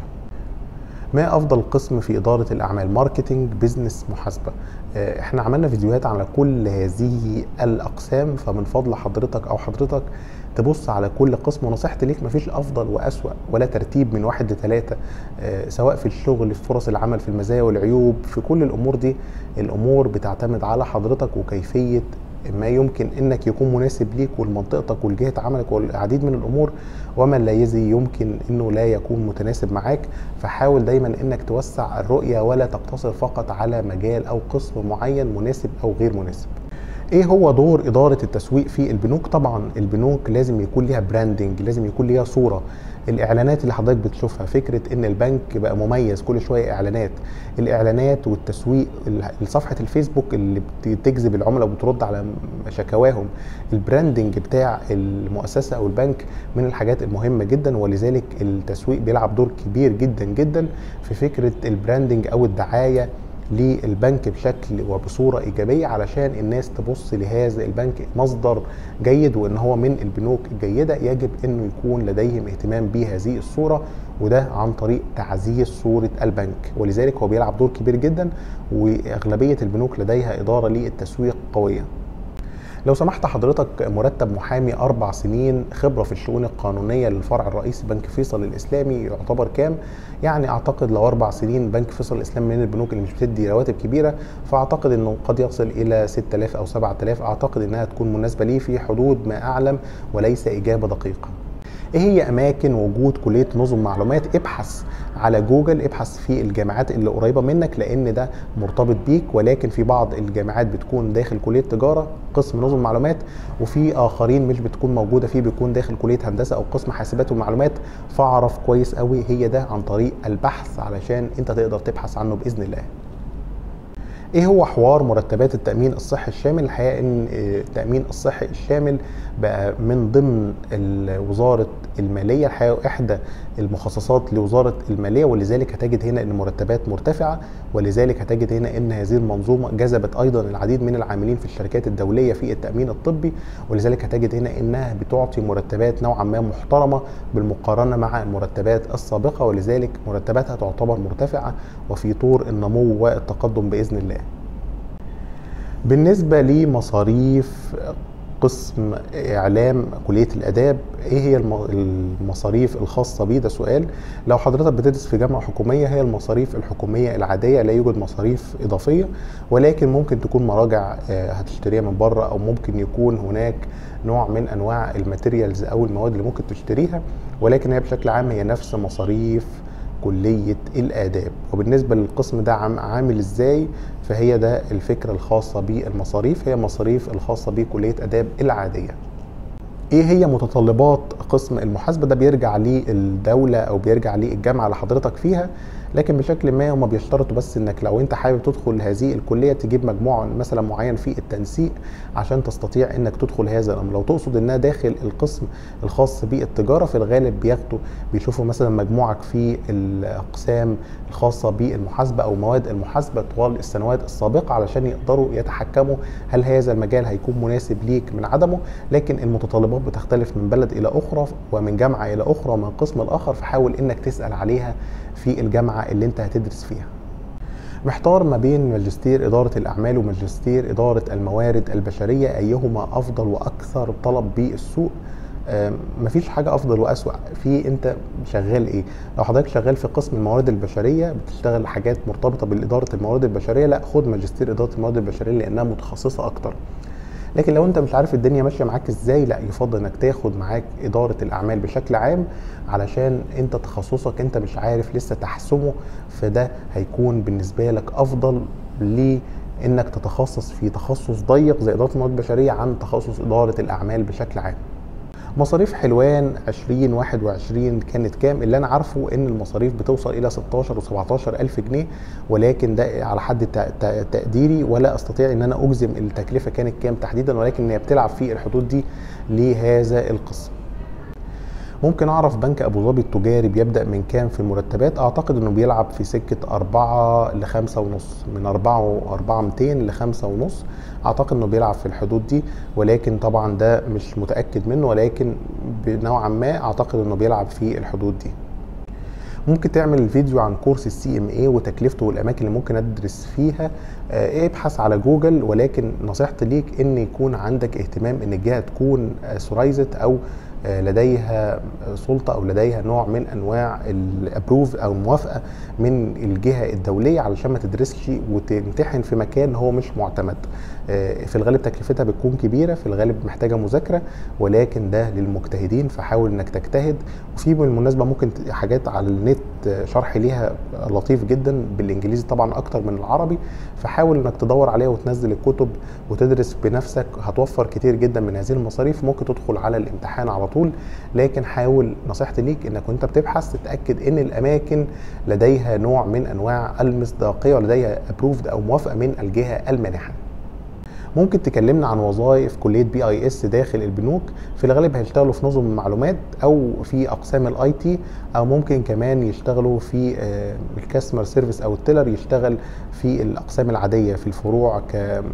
ما افضل قسم في اداره الاعمال؟ ماركتنج، بيزنس، محاسبه. احنا عملنا فيديوهات على كل هذه الاقسام، فمن فضل حضرتك او حضرتك تبص على كل قسم. ونصيحتي ليك مفيش افضل واسوأ ولا ترتيب من 1 ل3، سواء في الشغل، في فرص العمل، في المزايا والعيوب، في كل الامور دي. الامور بتعتمد على حضرتك وكيفيه ما يمكن انك يكون مناسب ليك ولمنطقتك ولجهه عملك والعديد من الامور، وما الذي يمكن انه لا يكون متناسب معاك. فحاول دايما انك توسع الرؤيه ولا تقتصر فقط على مجال او قسم معين مناسب او غير مناسب. ايه هو دور اداره التسويق في البنوك؟ طبعا البنوك لازم يكون ليها براندنج، لازم يكون ليها صوره. الاعلانات اللي حضرتك بتشوفها، فكره ان البنك بقى مميز كل شويه اعلانات، الاعلانات والتسويق، صفحه الفيسبوك اللي بتجذب العملاء وبترد على شكاواهم، البراندنج بتاع المؤسسه او البنك من الحاجات المهمه جدا. ولذلك التسويق بيلعب دور كبير جدا جدا في فكره البراندنج او الدعايه للبنك بشكل وبصورة إيجابية، علشان الناس تبص لهذا البنك مصدر جيد، وإن هو من البنوك الجيدة. يجب إنه يكون لديهم اهتمام بهذه الصورة، وده عن طريق تعزيز صورة البنك. ولذلك هو بيلعب دور كبير جدا، وأغلبية البنوك لديها إدارة للتسويق قوية. لو سمحت حضرتك، مرتب محامي 4 سنين خبرة في الشؤون القانونية للفرع الرئيسي بنك فيصل الإسلامي يعتبر كام؟ يعني أعتقد لو 4 سنين بنك فيصل الإسلامي من البنوك اللي مش بتدي رواتب كبيرة، فأعتقد أنه قد يصل إلى 6000 أو 7000. أعتقد أنها تكون مناسبة لي في حدود ما أعلم، وليس إجابة دقيقة. ايه هي اماكن وجود كليه نظم معلومات؟ ابحث على جوجل، ابحث في الجامعات اللي قريبه منك، لان ده مرتبط بيك. ولكن في بعض الجامعات بتكون داخل كليه تجاره قسم نظم معلومات، وفي اخرين مش بتكون موجوده فيه، بيكون داخل كليه هندسه او قسم حاسبات ومعلومات. فاعرف كويس قوي هي ده عن طريق البحث، علشان انت تقدر تبحث عنه باذن الله. ايه هو حوار مرتبات التأمين الصحي الشامل؟ الحقيقة ان التأمين الصحي الشامل بقى من ضمن وزارة المالية، الحقيقة احدى المخصصات لوزارة المالية. ولذلك هتجد هنا ان مرتبات مرتفعة، ولذلك هتجد هنا ان هذه المنظومة جذبت ايضا العديد من العاملين في الشركات الدولية في التأمين الطبي. ولذلك هتجد هنا انها بتعطي مرتبات نوعا ما محترمة بالمقارنة مع المرتبات السابقة، ولذلك مرتباتها تعتبر مرتفعة وفي طور النمو والتقدم بإذن الله. بالنسبة لمصاريف قسم إعلام كلية الآداب، إيه هي المصاريف الخاصة بيه؟ ده سؤال. لو حضرتك بتدرس في جامعة حكومية، هي المصاريف الحكومية العادية، لا يوجد مصاريف إضافية، ولكن ممكن تكون مراجع هتشتريها من بره، أو ممكن يكون هناك نوع من أنواع الماتيريالز أو المواد اللي ممكن تشتريها، ولكن هي بشكل عام هي نفس مصاريف كلية الآداب. وبالنسبة للقسم ده عامل ازاي؟ فهي ده الفكرة الخاصة بالمصاريف، هي مصاريف الخاصة بكلية آداب العادية. ايه هي متطلبات قسم المحاسبه؟ ده بيرجع للدوله او بيرجع للجامعه اللي حضرتك فيها، لكن بشكل ما هم بيشترطوا بس انك لو انت حابب تدخل هذه الكليه تجيب مجموع مثلا معين في التنسيق عشان تستطيع انك تدخل هذا الامر. لو تقصد انها داخل القسم الخاص بالتجاره، في الغالب بيشوفوا مثلا مجموعك في الاقسام الخاصه بالمحاسبه او مواد المحاسبه طوال السنوات السابقه علشان يقدروا يتحكموا هل هذا المجال هيكون مناسب ليك من عدمه. لكن المتطلبات بتختلف من بلد الى اخرى ومن جامعه الى اخرى ومن قسم لاخر، فحاول انك تسال عليها في الجامعه اللي انت هتدرس فيها. محتار ما بين ماجستير إدارة الأعمال وماجستير إدارة الموارد البشرية، أيهما أفضل وأكثر طلب بالسوق؟ مفيش حاجة أفضل وأسوأ، في أنت شغال إيه. لو حضرتك شغال في قسم الموارد البشرية بتشتغل حاجات مرتبطة بإدارة الموارد البشرية، لا خد ماجستير إدارة الموارد البشرية لأنها متخصصة أكتر. لكن لو انت مش عارف الدنيا ماشيه معاك ازاي، لا يفضل انك تاخد معاك اداره الاعمال بشكل عام، علشان انت تخصصك انت مش عارف لسه تحسمه، فده هيكون بالنسبه لك افضل لانك تتخصص في تخصص ضيق زي اداره الموارد البشريه عن تخصص اداره الاعمال بشكل عام. مصاريف حلوان 2021 كانت كام؟ اللي انا عارفه ان المصاريف بتوصل الى 16 و17 الف جنيه، ولكن ده على حد تقديري، ولا استطيع ان انا اجزم التكلفه كانت كام تحديدا، ولكن هي بتلعب في الحدود دي لهذا القسم. ممكن اعرف بنك ابو ظبي التجاري بيبدأ من كام في المرتبات؟ اعتقد انه بيلعب في سكة 4 ل 5 ونص، من 4,200 ل 5 ونص، اعتقد انه بيلعب في الحدود دي، ولكن طبعا ده مش متأكد منه، ولكن بنوعا ما اعتقد انه بيلعب في الحدود دي. ممكن تعمل فيديو عن كورس CMA وتكلفته والاماكن اللي ممكن ادرس فيها. ابحث على جوجل، ولكن نصيحتي ليك ان يكون عندك اهتمام ان الجهه تكون سورايزت او لديها سلطه او لديها نوع من انواع الابروف او الموافقه من الجهه الدوليه، علشان ما تدرسش وتمتحن في مكان هو مش معتمد. في الغالب تكلفتها بتكون كبيره، في الغالب محتاجه مذاكره، ولكن ده للمجتهدين، فحاول انك تجتهد. وفي بالمناسبه ممكن حاجات على النت شرح ليها لطيف جدا بالانجليزي طبعا اكتر من العربي، فحاول انك تدور عليها وتنزل الكتب وتدرس بنفسك، هتوفر كتير جدا من هذه المصاريف. ممكن تدخل على الامتحان على طول، لكن حاول، نصيحتي ليك انك وانت بتبحث تتاكد ان الاماكن لديها نوع من انواع المصداقيه ولديها ابروفد او موافقه من الجهه المانحه. ممكن تكلمنا عن وظائف كليه BIS داخل البنوك؟ في الغالب هيشتغلوا في نظم المعلومات او في اقسام IT، او ممكن كمان يشتغلوا في الكاستمر سيرفيس او التيلر، يشتغل في الاقسام العاديه في الفروع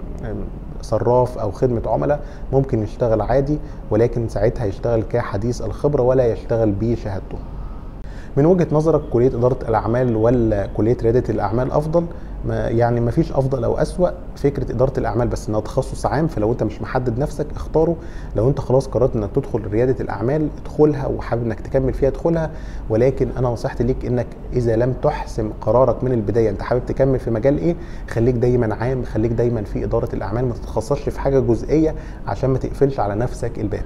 كصراف او خدمه عملاء، ممكن يشتغل عادي، ولكن ساعتها يشتغل كحديث الخبره ولا يشتغل بشهادته. من وجهة نظرك كلية إدارة الأعمال ولا كلية ريادة الأعمال أفضل؟ يعني مفيش أفضل أو أسوأ، فكرة إدارة الأعمال بس إنها تخصص عام، فلو أنت مش محدد نفسك اختاره. لو أنت خلاص قررت إنك تدخل ريادة الأعمال ادخلها، وحابب إنك تكمل فيها ادخلها، ولكن أنا نصيحتي ليك إنك إذا لم تحسم قرارك من البداية أنت حابب تكمل في مجال إيه، خليك دايما عام، خليك دايما في إدارة الأعمال، ما تتخصصش في حاجة جزئية عشان ما تقفلش على نفسك الباب.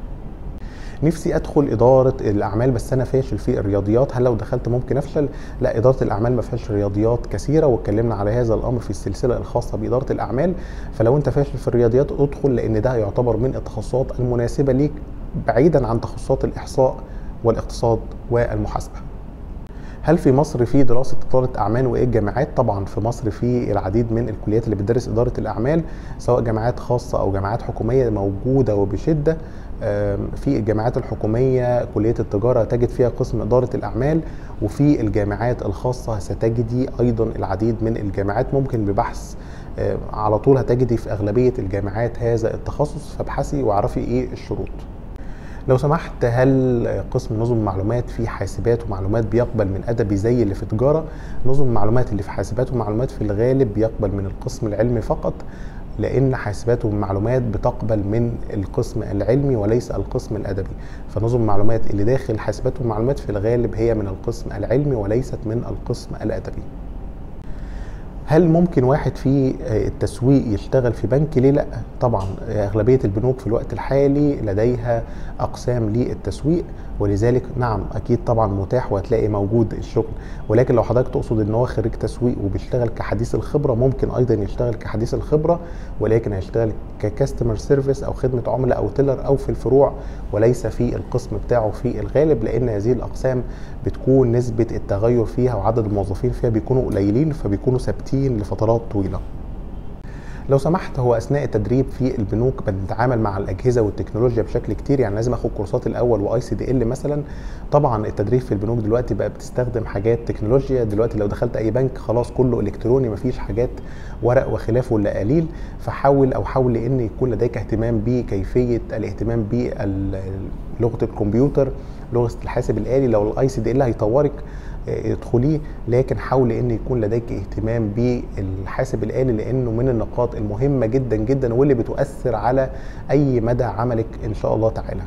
نفسي ادخل اداره الاعمال بس انا فاشل في الرياضيات، هل لو دخلت ممكن افشل؟ لا، اداره الاعمال ما فيهاش رياضيات كثيره، واتكلمنا على هذا الامر في السلسله الخاصه باداره الاعمال. فلو انت فاشل في الرياضيات ادخل، لان ده يعتبر من التخصصات المناسبه ليك بعيدا عن تخصصات الاحصاء والاقتصاد والمحاسبه. هل في مصر في دراسة إدارة أعمال وإيه الجامعات؟ طبعا في مصر في العديد من الكليات اللي بتدرس إدارة الأعمال، سواء جامعات خاصة أو جامعات حكومية موجودة وبشدة. في الجامعات الحكومية كلية التجارة تجد فيها قسم إدارة الأعمال، وفي الجامعات الخاصة ستجدي أيضا العديد من الجامعات، ممكن ببحث على طول هتجدي في أغلبية الجامعات هذا التخصص، فابحثي واعرفي إيه الشروط. لو سمحت، هل قسم نظم معلومات في حاسبات ومعلومات بيقبل من أدبي زي اللي في تجارة؟ نظم المعلومات اللي في حاسبات ومعلومات في الغالب بيقبل من القسم العلمي فقط، لأن حاسبات ومعلومات بتقبل من القسم العلمي وليس القسم الأدبي، فنظم المعلومات اللي داخل حاسبات ومعلومات في الغالب هي من القسم العلمي وليست من القسم الأدبي. هل ممكن واحد في التسويق يشتغل في بنك؟ ليه لا؟ طبعا اغلبيه البنوك في الوقت الحالي لديها اقسام للتسويق، ولذلك نعم اكيد طبعا متاح وهتلاقي موجود الشغل. ولكن لو حضرتك تقصد ان هو خريج تسويق وبيشتغل كحديث الخبره، ممكن ايضا يشتغل كحديث الخبره، ولكن هيشتغل ككاستمر سيرفيس او خدمه عملاء او تيلر او في الفروع، وليس في القسم بتاعه في الغالب، لان هذه الاقسام بتكون نسبه التغير فيها وعدد الموظفين فيها بيكونوا قليلين، فبيكونوا ثابتين لفترات طويله. لو سمحت، هو اثناء التدريب في البنوك بنتعامل مع الاجهزه والتكنولوجيا بشكل كتير، يعني لازم اخد كورسات الاول واي سي دي ال مثلا. طبعا التدريب في البنوك دلوقتي بقى بتستخدم حاجات تكنولوجيا، دلوقتي لو دخلت اي بنك خلاص كله الكتروني، مفيش حاجات ورق وخلافه الا قليل. حاول ان يكون لديك اهتمام بكيفيه الاهتمام بلغه الكمبيوتر، لغه الحاسب الالي. لو الاي سي دي ال هيطورك ادخليه، لكن حاول ان يكون لديك اهتمام بالحاسب الالي، لانه من النقاط المهمه جدا جدا واللي بتؤثر على اي مدى عملك ان شاء الله تعالى.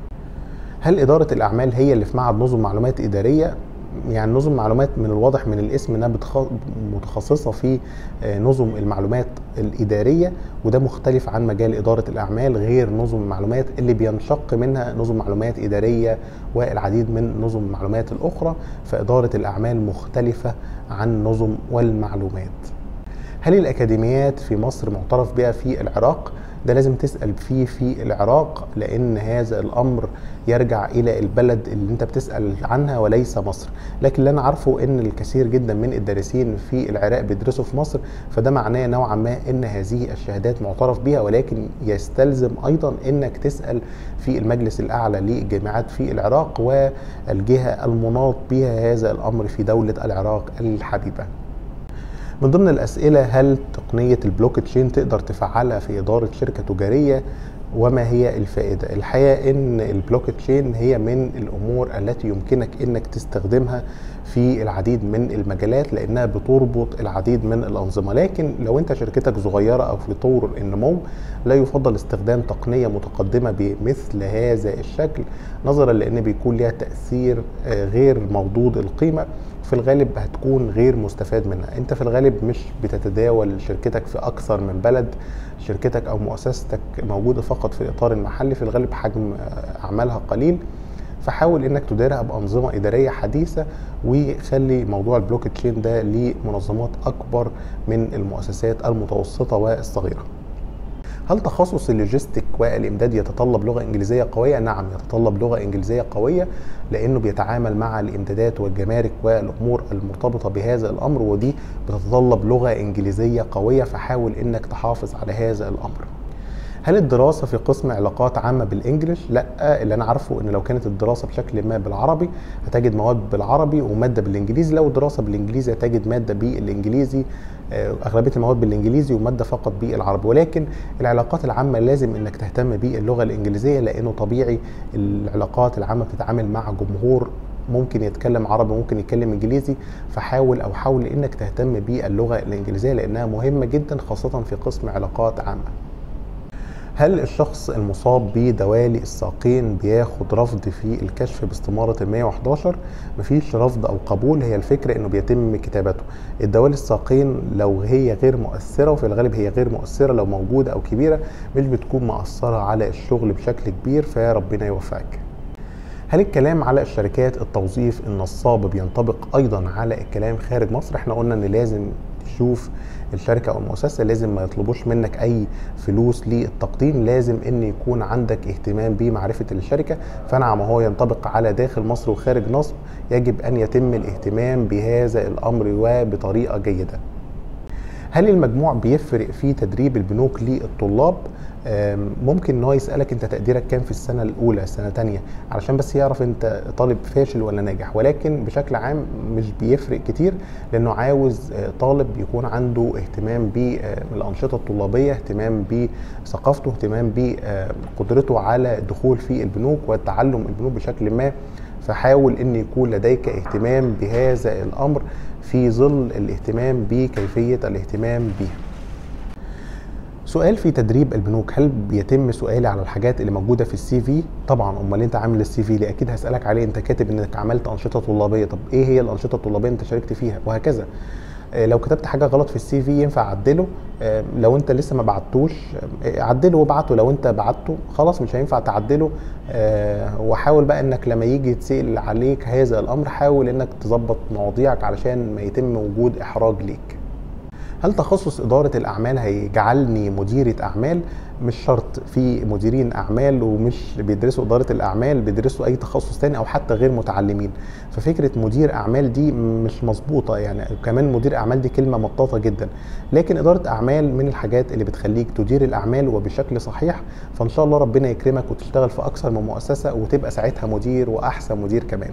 هل اداره الاعمال هي اللي في معهد نظم معلومات اداريه؟ يعني نظم معلومات من الواضح من الاسم انها متخصصه في نظم المعلومات الاداريه، وده مختلف عن مجال اداره الاعمال، غير نظم المعلومات اللي بينشق منها نظم معلومات اداريه والعديد من نظم المعلومات الاخرى. فاداره الاعمال مختلفه عن نظم والمعلومات. هل الاكاديميات في مصر معترف بها في العراق؟ ده لازم تسأل فيه في العراق، لأن هذا الأمر يرجع إلى البلد اللي أنت بتسأل عنها وليس مصر. لكن اللي أنا عارفه إن الكثير جدا من الدارسين في العراق بيدرسوا في مصر، فده معناه نوعا ما إن هذه الشهادات معترف بها، ولكن يستلزم أيضا إنك تسأل في المجلس الأعلى للجامعات في العراق والجهة المناط بها هذا الأمر في دولة العراق الحبيبة. من ضمن الأسئلة، هل تقنية البلوك تشين تقدر تفعلها في إدارة شركة تجارية؟ وما هي الفائدة؟ الحقيقة إن البلوك تشين هي من الأمور التي يمكنك إنك تستخدمها في العديد من المجالات، لأنها بتربط العديد من الأنظمة. لكن لو أنت شركتك صغيرة أو في طور النمو، لا يفضل استخدام تقنية متقدمة بمثل هذا الشكل، نظرا لأن بيكون لها تأثير غير موجود القيمة، في الغالب هتكون غير مستفاد منها. انت في الغالب مش بتتداول شركتك في اكثر من بلد، شركتك او مؤسستك موجودة فقط في الاطار المحلي، في الغالب حجم اعمالها قليل، فحاول انك تديرها بانظمة ادارية حديثة، وخلي موضوع البلوك تشين ده لمنظمات اكبر من المؤسسات المتوسطة والصغيرة. هل تخصص اللوجيستيك والامداد يتطلب لغه انجليزيه قويه؟ نعم، يتطلب لغه انجليزيه قويه، لانه بيتعامل مع الامدادات والجمارك والامور المرتبطه بهذا الامر، ودي بتتطلب لغه انجليزيه قويه، فحاول انك تحافظ على هذا الامر. هل الدراسة في قسم علاقات عامة بالانجليش؟ لا، اللي انا عارفه ان لو كانت الدراسة بشكل ما بالعربي هتجد مواد بالعربي ومادة بالانجليزي، لو الدراسة بالانجليزي هتجد مادة بالانجليزي، اغلبية المواد بالانجليزي ومادة فقط بالعربي. ولكن العلاقات العامة لازم انك تهتم باللغة الانجليزية، لانه طبيعي العلاقات العامة بتتعامل مع جمهور ممكن يتكلم عربي ممكن يتكلم انجليزي، حاول انك تهتم باللغة الانجليزية لانها مهمة جدا، خاصة في قسم علاقات عامة. هل الشخص المصاب بدوالي الساقين بياخد رفض في الكشف باستمارة 111؟ مفيش رفض او قبول، هي الفكرة انه بيتم كتابته. الدوالي الساقين لو هي غير مؤثرة، وفي الغالب هي غير مؤثرة، لو موجودة او كبيرة مش بتكون مؤثرة على الشغل بشكل كبير، فربنا يوفقك. هل الكلام على الشركات التوظيف النصاب بينطبق ايضا على الكلام خارج مصر؟ احنا قلنا ان لازم تشوف الشركة او المؤسسة، لازم ما يطلبوش منك اي فلوس للتقديم، لازم ان يكون عندك اهتمام بمعرفة الشركة. فنعم هو ينطبق على داخل مصر وخارج مصر، يجب ان يتم الاهتمام بهذا الامر وبطريقة جيدة. هل المجموع بيفرق في تدريب البنوك للطلاب؟ ممكن ان هو يسألك انت تقديرك كام في السنة الاولى السنة تانية، علشان بس يعرف انت طالب فاشل ولا ناجح، ولكن بشكل عام مش بيفرق كتير، لانه عاوز طالب يكون عنده اهتمام بالانشطة الطلابية، اهتمام بثقافته، اهتمام بقدرته على الدخول في البنوك والتعلم البنوك بشكل ما. فحاول ان يكون لديك اهتمام بهذا الامر في ظل الاهتمام بكيفية الاهتمام به. سؤال في تدريب البنوك، هل بيتم سؤالي على الحاجات اللي موجودة في السي في؟ طبعا، امال انت عامل السي في ليه؟ اكيد هسألك عليه. انت كاتب انك عملت انشطة طلابية، طب ايه هي الانشطة الطلابية انت شاركت فيها؟ وهكذا. لو كتبت حاجه غلط في السي في ينفع اعدله. لو انت لسه ما بعتوش عدله وابعته، لو انت بعته خلاص مش هينفع تعدله. وحاول بقى انك لما يجي يتسأل عليك هذا الامر حاول انك تظبط مواضيعك علشان ما يتم وجود احراج ليك. هل تخصص إدارة الأعمال هيجعلني مديرة أعمال؟ مش شرط. في مديرين أعمال ومش بيدرسوا إدارة الأعمال، بيدرسوا أي تخصص تاني أو حتى غير متعلمين. ففكرة مدير أعمال دي مش مظبوطة، يعني كمان مدير أعمال دي كلمة مطاطة جدا. لكن إدارة أعمال من الحاجات اللي بتخليك تدير الأعمال وبشكل صحيح، فإن شاء الله ربنا يكرمك وتشتغل في أكثر من مؤسسة وتبقى ساعتها مدير وأحسن مدير كمان.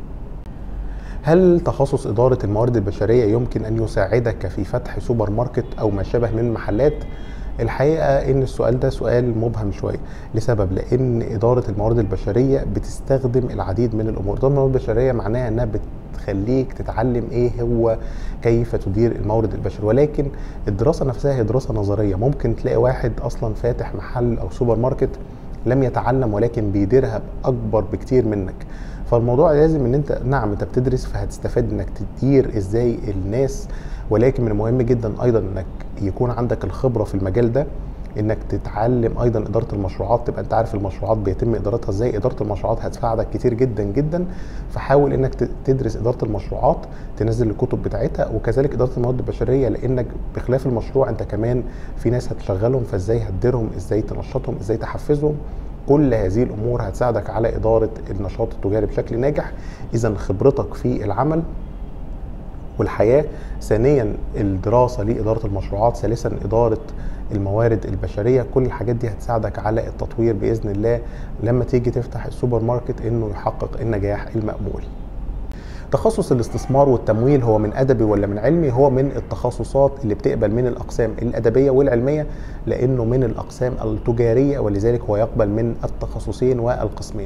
هل تخصص إدارة الموارد البشرية يمكن أن يساعدك في فتح سوبر ماركت أو ما شابه من محلات؟ الحقيقة إن السؤال ده سؤال مبهم شوية، لسبب لأن إدارة الموارد البشرية بتستخدم العديد من الأمور. إدارة الموارد البشرية معناها إنها بتخليك تتعلم إيه هو كيف تدير المورد البشري، ولكن الدراسة نفسها هي دراسة نظرية. ممكن تلاقي واحد أصلا فاتح محل أو سوبر ماركت لم يتعلم ولكن بيديرها أكبر بكتير منك. فالموضوع لازم ان انت نعم انت بتدرس فهتستفاد انك تدير ازاي الناس، ولكن من المهم جدا ايضا انك يكون عندك الخبرة في المجال ده، انك تتعلم ايضا ادارة المشروعات، تبقى انت عارف المشروعات بيتم ادارتها ازاي. ادارة المشروعات هتساعدك كتير جدا جدا. فحاول انك تدرس ادارة المشروعات، تنزل الكتب بتاعتها، وكذلك ادارة الموارد البشرية، لانك بخلاف المشروع انت كمان في ناس هتشغلهم، فازاي هتديرهم، ازاي تنشطهم، ازاي تحفزهم. كل هذه الامور هتساعدك على اداره النشاط التجاري بشكل ناجح. اذا خبرتك في العمل والحياه، ثانيا الدراسه لاداره المشروعات، ثالثا اداره الموارد البشريه، كل الحاجات دي هتساعدك على التطوير باذن الله لما تيجي تفتح السوبر ماركت انه يحقق النجاح المأمول. تخصص الاستثمار والتمويل هو من ادبي ولا من علمي؟ هو من التخصصات اللي بتقبل من الاقسام الادبيه والعلميه، لانه من الاقسام التجاريه، ولذلك هو يقبل من التخصصين والقسمين.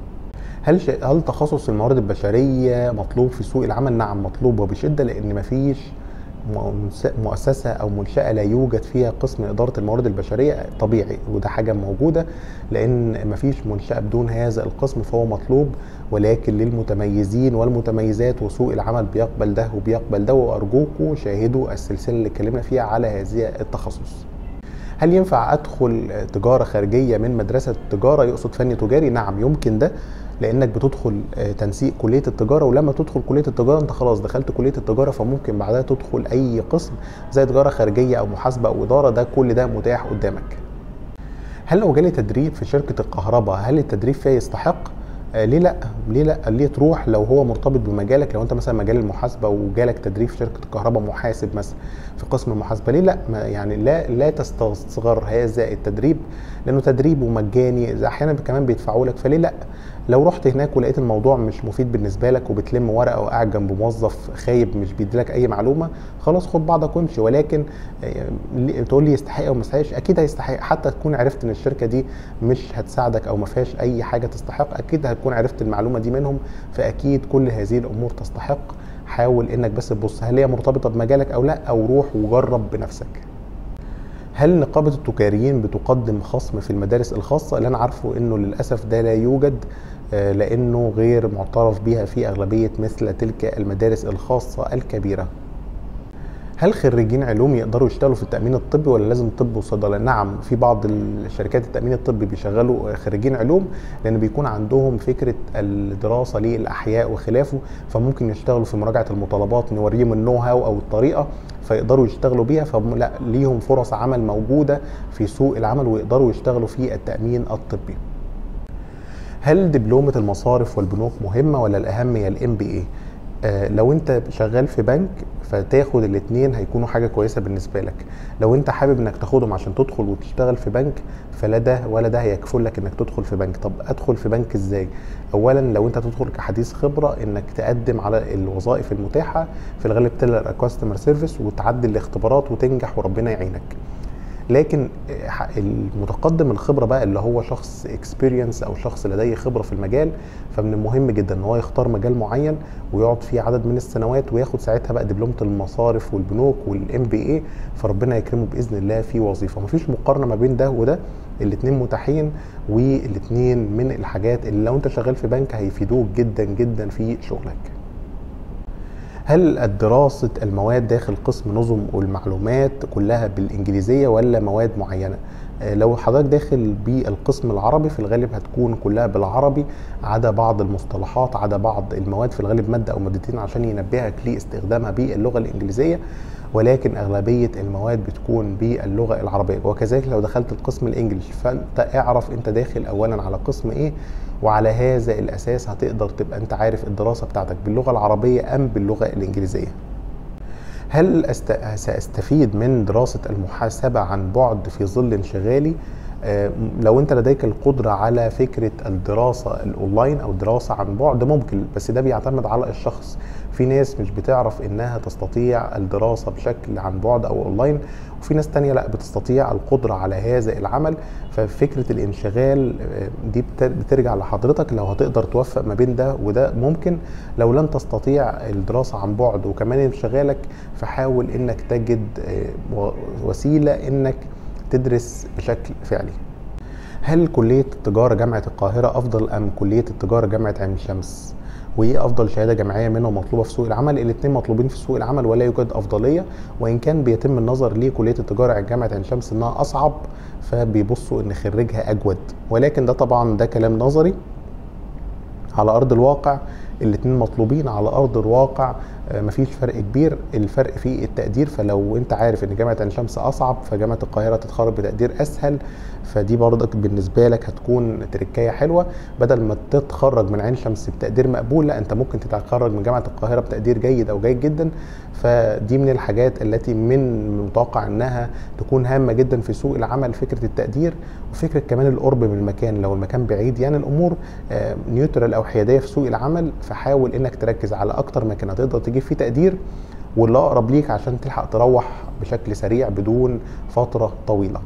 هل تخصص الموارد البشريه مطلوب في سوق العمل؟ نعم مطلوب وبشده، لان مفيش مؤسسة أو منشأة لا يوجد فيها قسم إدارة الموارد البشرية. طبيعي وده حاجة موجودة، لأن مفيش منشأة بدون هذا القسم، فهو مطلوب ولكن للمتميزين والمتميزات، وسوق العمل بيقبل ده وبيقبل ده. وأرجوكم شاهدوا السلسلة اللي اتكلمنا فيها على هذه التخصص. هل ينفع أدخل تجارة خارجية من مدرسة التجارة، يقصد فني تجاري؟ نعم يمكن ده، لانك بتدخل تنسيق كليه التجاره، ولما تدخل كليه التجاره انت خلاص دخلت كليه التجاره، فممكن بعدها تدخل اي قسم زي تجاره خارجيه او محاسبه او اداره، ده كل ده متاح قدامك. هل لو جالي تدريب في شركه الكهرباء هل التدريب فيها يستحق؟ ليه لا؟ ليه لا؟ ليه تروح لو هو مرتبط بمجالك؟ لو انت مثلا مجال المحاسبه وجالك تدريب في شركه الكهرباء محاسب مثلا في قسم المحاسبه، ليه لا؟ يعني لا تستصغر هذا التدريب، لانه تدريبه مجاني، احيانا كمان بيدفعوا لك، فليه لا؟ لو رحت هناك ولقيت الموضوع مش مفيد بالنسبه لك وبتلم ورقه وقاعد جنب موظف خايب مش بيديلك اي معلومه، خلاص خد بعضك وامشي. ولكن تقول لي يستحق او ما يستحقش؟ اكيد هيستحق. حتى تكون عرفت ان الشركه دي مش هتساعدك او ما فيهاش اي حاجه تستحق، اكيد هتكون عرفت المعلومه دي منهم، فاكيد كل هذه الامور تستحق. حاول انك بس تبص هل هي مرتبطه بمجالك او لا، او روح وجرب بنفسك. هل نقابة التجاريين بتقدم خصم في المدارس الخاصة؟ اللي أنا عارفه إنه للأسف ده لا يوجد، لأنه غير معترف بها في أغلبية مثل تلك المدارس الخاصة الكبيرة. هل خريجين علوم يقدروا يشتغلوا في التأمين الطبي ولا لازم طب وصيدلة؟ نعم، في بعض الشركات التأمين الطبي بيشغلوا خريجين علوم، لأن بيكون عندهم فكرة الدراسة للأحياء وخلافه، فممكن يشتغلوا في مراجعة المطالبات، نوريهم النو هاو أو الطريقة فيقدروا يشتغلوا بيها، فلا ليهم فرص عمل موجودة في سوق العمل ويقدروا يشتغلوا في التأمين الطبي. هل دبلومة المصارف والبنوك مهمة ولا الأهم هي الMBA؟ لو انت شغال في بنك فتاخد الاثنين هيكونوا حاجة كويسة بالنسبة لك. لو انت حابب انك تاخدهم عشان تدخل وتشتغل في بنك فلا ده ولا ده هيكفل لك انك تدخل في بنك. طب ادخل في بنك ازاي؟ اولا لو انت تدخل كحديث خبرة انك تقدم على الوظائف المتاحة، في الغالب تلقى كاستمر سيرفيس وتعدي الاختبارات وتنجح وربنا يعينك. لكن المتقدم الخبره بقى اللي هو شخص اكسبيرينس او شخص لديه خبره في المجال، فمن المهم جدا ان هو يختار مجال معين ويقعد فيه عدد من السنوات وياخد ساعتها بقى دبلومه المصارف والبنوك والMBA، فربنا يكرمه باذن الله في وظيفه. مفيش مقارنه ما بين ده وده، الاثنين متاحين والاثنين من الحاجات اللي لو انت شغال في بنك هيفيدوك جدا جدا في شغلك. هل دراسة المواد داخل قسم نظم والمعلومات كلها بالإنجليزية ولا مواد معينة؟ لو حضرتك داخل بالقسم العربي في الغالب هتكون كلها بالعربي، عدا بعض المصطلحات، عدا بعض المواد، في الغالب مادة أو مادتين عشان ينبهك لاستخدامها باللغة الإنجليزية، ولكن أغلبية المواد بتكون باللغة العربية. وكذلك لو دخلت القسم الإنجليش فأنت اعرف أنت داخل أولا على قسم إيه، وعلى هذا الأساس هتقدر تبقى أنت عارف الدراسة بتاعتك باللغة العربية أم باللغة الإنجليزية. هل سأستفيد من دراسة المحاسبة عن بعد في ظل انشغالي؟ لو انت لديك القدرة على فكرة الدراسة الاونلاين او الدراسة عن بعد ممكن، بس ده بيعتمد على الشخص. في ناس مش بتعرف انها تستطيع الدراسة بشكل عن بعد او اونلاين، وفي ناس تانية لا بتستطيع القدرة على هذا العمل. ففكرة الانشغال دي بترجع لحضرتك، لو هتقدر توفق ما بين ده وده ممكن. لو لن تستطيع الدراسة عن بعد وكمان انشغالك فحاول انك تجد وسيلة انك تدرس بشكل فعلي. هل كلية التجارة جامعة القاهرة أفضل أم كلية التجارة جامعة عين شمس؟ وإيه أفضل شهادة جامعية منهم مطلوبة في سوق العمل؟ الاثنين مطلوبين في سوق العمل ولا يوجد أفضلية، وإن كان بيتم النظر لكلية التجارة عن جامعة عين شمس إنها أصعب فبيبصوا إن خريجها أجود، ولكن ده طبعا ده كلام نظري. على أرض الواقع الاتنين مطلوبين، على أرض الواقع مفيش فرق كبير، الفرق في التقدير. فلو انت عارف ان جامعة عين شمس اصعب فجامعة القاهرة تتخرج بتقدير اسهل، فدي برضك بالنسبة لك هتكون تركاية حلوة. بدل ما تتخرج من عين شمس بتقدير مقبول، لا انت ممكن تتخرج من جامعة القاهرة بتقدير جيد او جيد جدا. فدي من الحاجات التي من المتوقع انها تكون هامة جدا في سوق العمل، فكرة التقدير وفكرة كمان القرب من المكان. لو المكان بعيد يعني الامور نيوترال او حيادية في سوق العمل، فحاول انك تركز على اكتر مكان هتقدر تجيب فيه تقدير واللي اقرب ليك عشان تلحق تروح بشكل سريع بدون فترة طويلة.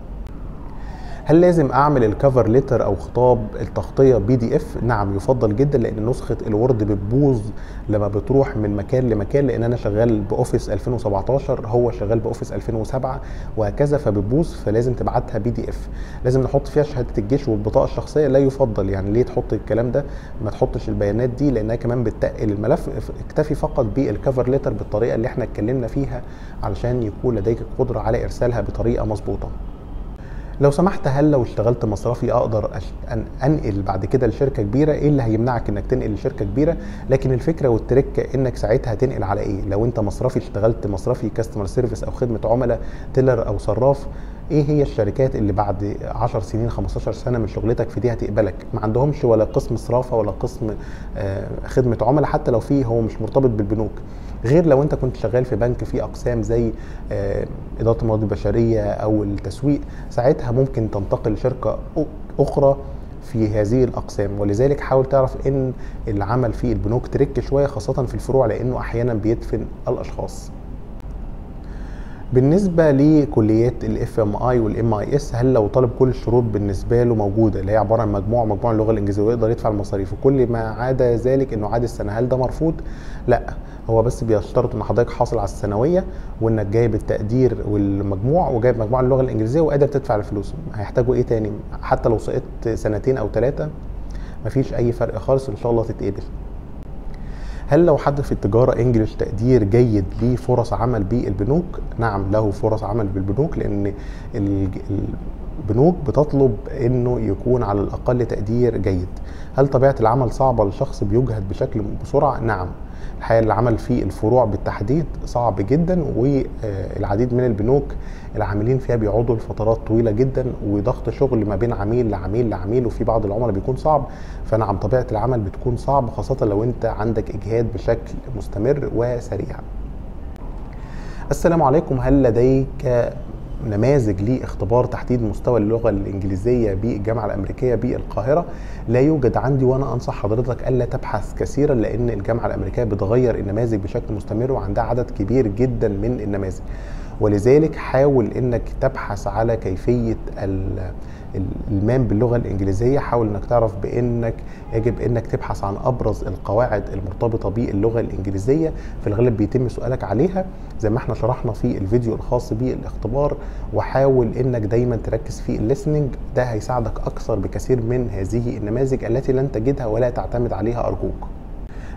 هل لازم اعمل الكفر ليتر او خطاب التغطيه PDF؟ نعم يفضل جدا، لان نسخه الوورد بتبوظ لما بتروح من مكان لمكان، لان انا شغال باوفيس 2017 هو شغال باوفيس 2007 وهكذا فبتبوظ، فلازم تبعتها PDF. لازم نحط فيها شهاده الجيش والبطاقه الشخصيه، لا يفضل يعني ليه تحط الكلام ده، ما تحطش البيانات دي لانها كمان بتتقل الملف. اكتفي فقط بالكفر ليتر بالطريقه اللي احنا اتكلمنا فيها علشان يكون لديك القدره على ارسالها بطريقه مظبوطه. لو سمحت، هل لو اشتغلت مصرفي اقدر انقل بعد كده لشركه كبيره؟ ايه اللي هيمنعك انك تنقل لشركه كبيره؟ لكن الفكره والتركه انك ساعتها هتنقل على ايه. لو انت مصرفي اشتغلت مصرفي كاستمر سيرفيس او خدمه عملاء تيلر او صراف، ايه هي الشركات اللي بعد 10 سنين 15 سنه من شغلتك في دي هتقبلك؟ ما عندهمش ولا قسم صرافه ولا قسم خدمه عملاء، حتى لو فيه هو مش مرتبط بالبنوك. غير لو انت كنت شغال في بنك في اقسام زي اداره الموارد البشريه او التسويق، ساعتها ممكن تنتقل لشركه اخرى في هذه الاقسام. ولذلك حاول تعرف ان العمل في البنوك ترك شويه، خاصه في الفروع، لانه احيانا بيدفن الاشخاص. بالنسبه لكليات FMI والMIS، هل لو طالب كل الشروط بالنسبه له موجوده اللي هي عباره عن مجموع اللغه الانجليزيه ويقدر يدفع المصاريف وكل ما عدا ذلك انه عاد السنه، هل ده مرفوض؟ لا، هو بس بيشترط ان حضرتك حاصل على الثانويه وانك جايب التقدير والمجموع وجايب مجموع اللغه الانجليزيه وقادر تدفع الفلوس. هيحتاجوا ايه تاني؟ حتى لو سقطت سنتين او 3 مفيش اي فرق خالص، ان شاء الله تتقبل. هل لو حد في التجارة انجليش تقدير جيد ليه فرص عمل بالبنوك؟ نعم له فرص عمل بالبنوك، لان البنوك بتطلب انه يكون على الاقل تقدير جيد. هل طبيعة العمل صعبة لشخص بيجهد بشكل بسرعة؟ نعم، الحقيقة العمل في الفروع بالتحديد صعب جدا، والعديد من البنوك العاملين فيها بيقعدوا لفترات طويلة جدا وضغط شغل ما بين عميل لعميل لعميل، وفي بعض العملاء بيكون صعب. فنعم طبيعة العمل بتكون صعب، خاصة لو انت عندك اجهاد بشكل مستمر وسريع. السلام عليكم، هل لديك نماذج لاختبار تحديد مستوى اللغة الإنجليزية بالجامعة الأمريكية بالقاهرة؟ لا يوجد عندي، وأنا أنصح حضرتك ألا تبحث كثيرا، لأن الجامعة الأمريكية بتغير النماذج بشكل مستمر وعندها عدد كبير جدا من النماذج. ولذلك حاول انك تبحث على كيفية الإلمام باللغة الإنجليزية. حاول انك تعرف بانك يجب انك تبحث عن ابرز القواعد المرتبطة باللغة الإنجليزية، في الغالب بيتم سؤالك عليها زي ما احنا شرحنا في الفيديو الخاص بالاختبار. وحاول انك دايما تركز في الليسننج، ده هيساعدك اكثر بكثير من هذه النماذج التي لن تجدها ولا تعتمد عليها ارجوك.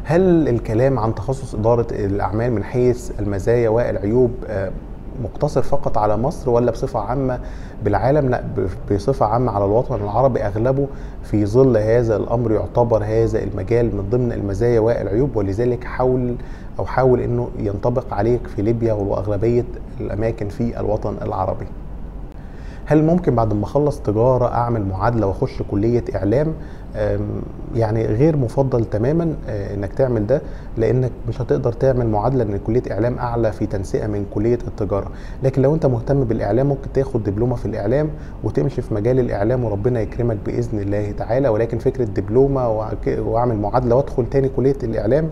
هل الكلام عن تخصص إدارة الأعمال من حيث المزايا والعيوب مقتصر فقط على مصر ولا بصفة عامة بالعالم؟ لا، بصفة عامة على الوطن العربي أغلبه. في ظل هذا الأمر يعتبر هذا المجال من ضمن المزايا والعيوب، ولذلك حاول أنه ينطبق عليك في ليبيا وأغلبية الأماكن في الوطن العربي. هل ممكن بعد ما اخلص تجاره اعمل معادله واخش كليه اعلام؟ يعني غير مفضل تماما انك تعمل ده، لانك مش هتقدر تعمل معادله، لان كليه اعلام اعلى في تنسيق من كليه التجاره. لكن لو انت مهتم بالاعلام ممكن تاخد دبلومه في الاعلام وتمشي في مجال الاعلام وربنا يكرمك باذن الله تعالى. ولكن فكره دبلومه واعمل معادله وادخل تاني كليه الاعلام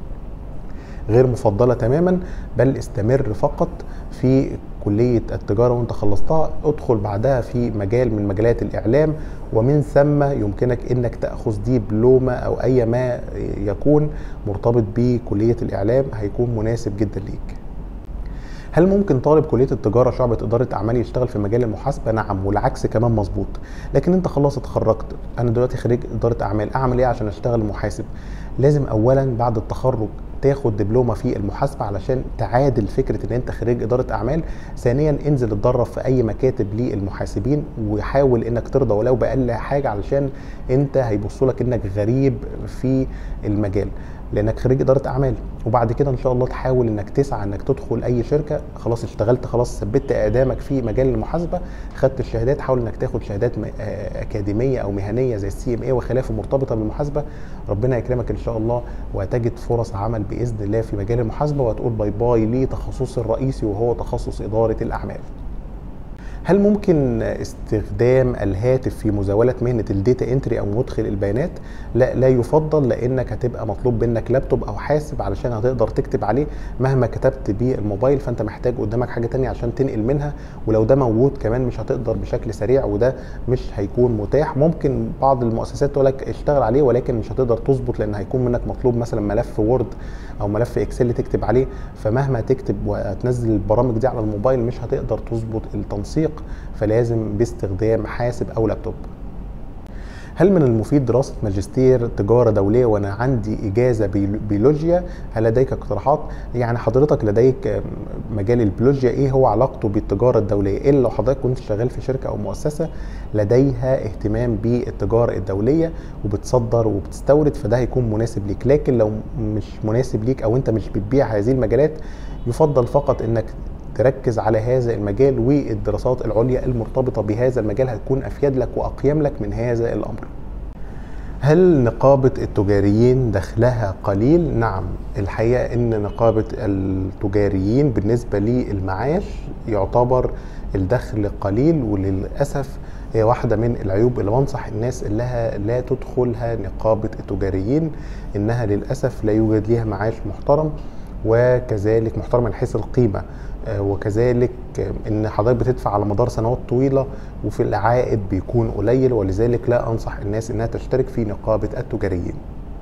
غير مفضلة تماما، بل استمر فقط في كلية التجارة وانت خلصتها، ادخل بعدها في مجال من مجالات الإعلام، ومن ثم يمكنك انك تأخذ دبلومة او اي ما يكون مرتبط بكلية الإعلام هيكون مناسب جدا ليك. هل ممكن طالب كلية التجارة شعبة إدارة أعمال يشتغل في مجال المحاسبة؟ نعم، والعكس كمان مظبوط. لكن أنت خلاص اتخرجت، أنا دلوقتي خريج إدارة أعمال، أعمل إيه عشان أشتغل محاسب؟ لازم أولا بعد التخرج تاخد دبلومة في المحاسبة علشان تعادل فكرة ان انت خريج ادارة اعمال. ثانيا انزل اتدرب في اي مكاتب للمحاسبين، وحاول انك ترضى ولو باقل حاجة، علشان انت هيبصوا لك انك غريب في المجال لانك خريج اداره اعمال. وبعد كده ان شاء الله تحاول انك تسعى انك تدخل اي شركه، خلاص اشتغلت، خلاص ثبتت اقدامك في مجال المحاسبه، خدت الشهادات، حاول انك تاخد شهادات اكاديميه او مهنيه زي CMA وخلافه مرتبطه بالمحاسبه. ربنا يكرمك ان شاء الله وهتجد فرص عمل باذن الله في مجال المحاسبه، وهتقول باي باي لتخصصي الرئيسي وهو تخصص اداره الاعمال. هل ممكن استخدام الهاتف في مزاولة مهنة الداتا انتري او مدخل البيانات؟ لا، لا يفضل، لانك هتبقى مطلوب منك لابتوب او حاسب علشان هتقدر تكتب عليه. مهما كتبت بالموبايل فانت محتاج قدامك حاجة تانية عشان تنقل منها، ولو ده موجود كمان مش هتقدر بشكل سريع، وده مش هيكون متاح. ممكن بعض المؤسسات تقول لك اشتغل عليه، ولكن مش هتقدر تظبط لان هيكون منك مطلوب مثلا ملف وورد او ملف اكسل تكتب عليه، فمهما تكتب وتنزل البرامج دي على الموبايل مش هتقدر تظبط التنسيق، فلازم باستخدام حاسب او لابتوب. هل من المفيد دراسة ماجستير تجارة دولية وانا عندي اجازة بيولوجيا؟ هل لديك اقتراحات؟ يعني حضرتك لديك مجال البيولوجيا ايه هو علاقته بالتجارة الدولية؟ الا لو حضرتك كنت شغال في شركة او مؤسسة لديها اهتمام بالتجارة الدولية وبتصدر وبتستورد، فده هيكون مناسب ليك. لكن لو مش مناسب ليك او انت مش بتبيع هذه المجالات، يفضل فقط انك تركز على هذا المجال، والدراسات العليا المرتبطة بهذا المجال هتكون أفيد لك وأقيم لك من هذا الأمر. هل نقابة التجاريين دخلها قليل؟ نعم، الحقيقة إن نقابة التجاريين بالنسبة للمعاش يعتبر الدخل قليل، وللأسف هي واحدة من العيوب اللي بنصح الناس اللي لا تدخلها نقابة التجاريين، إنها للأسف لا يوجد ليها معاش محترم، وكذلك محترم من حيث القيمة، وكذلك ان حضرتك بتدفع على مدار سنوات طويلة وفي العائد بيكون قليل، ولذلك لا انصح الناس انها تشترك في نقابة التجاريين.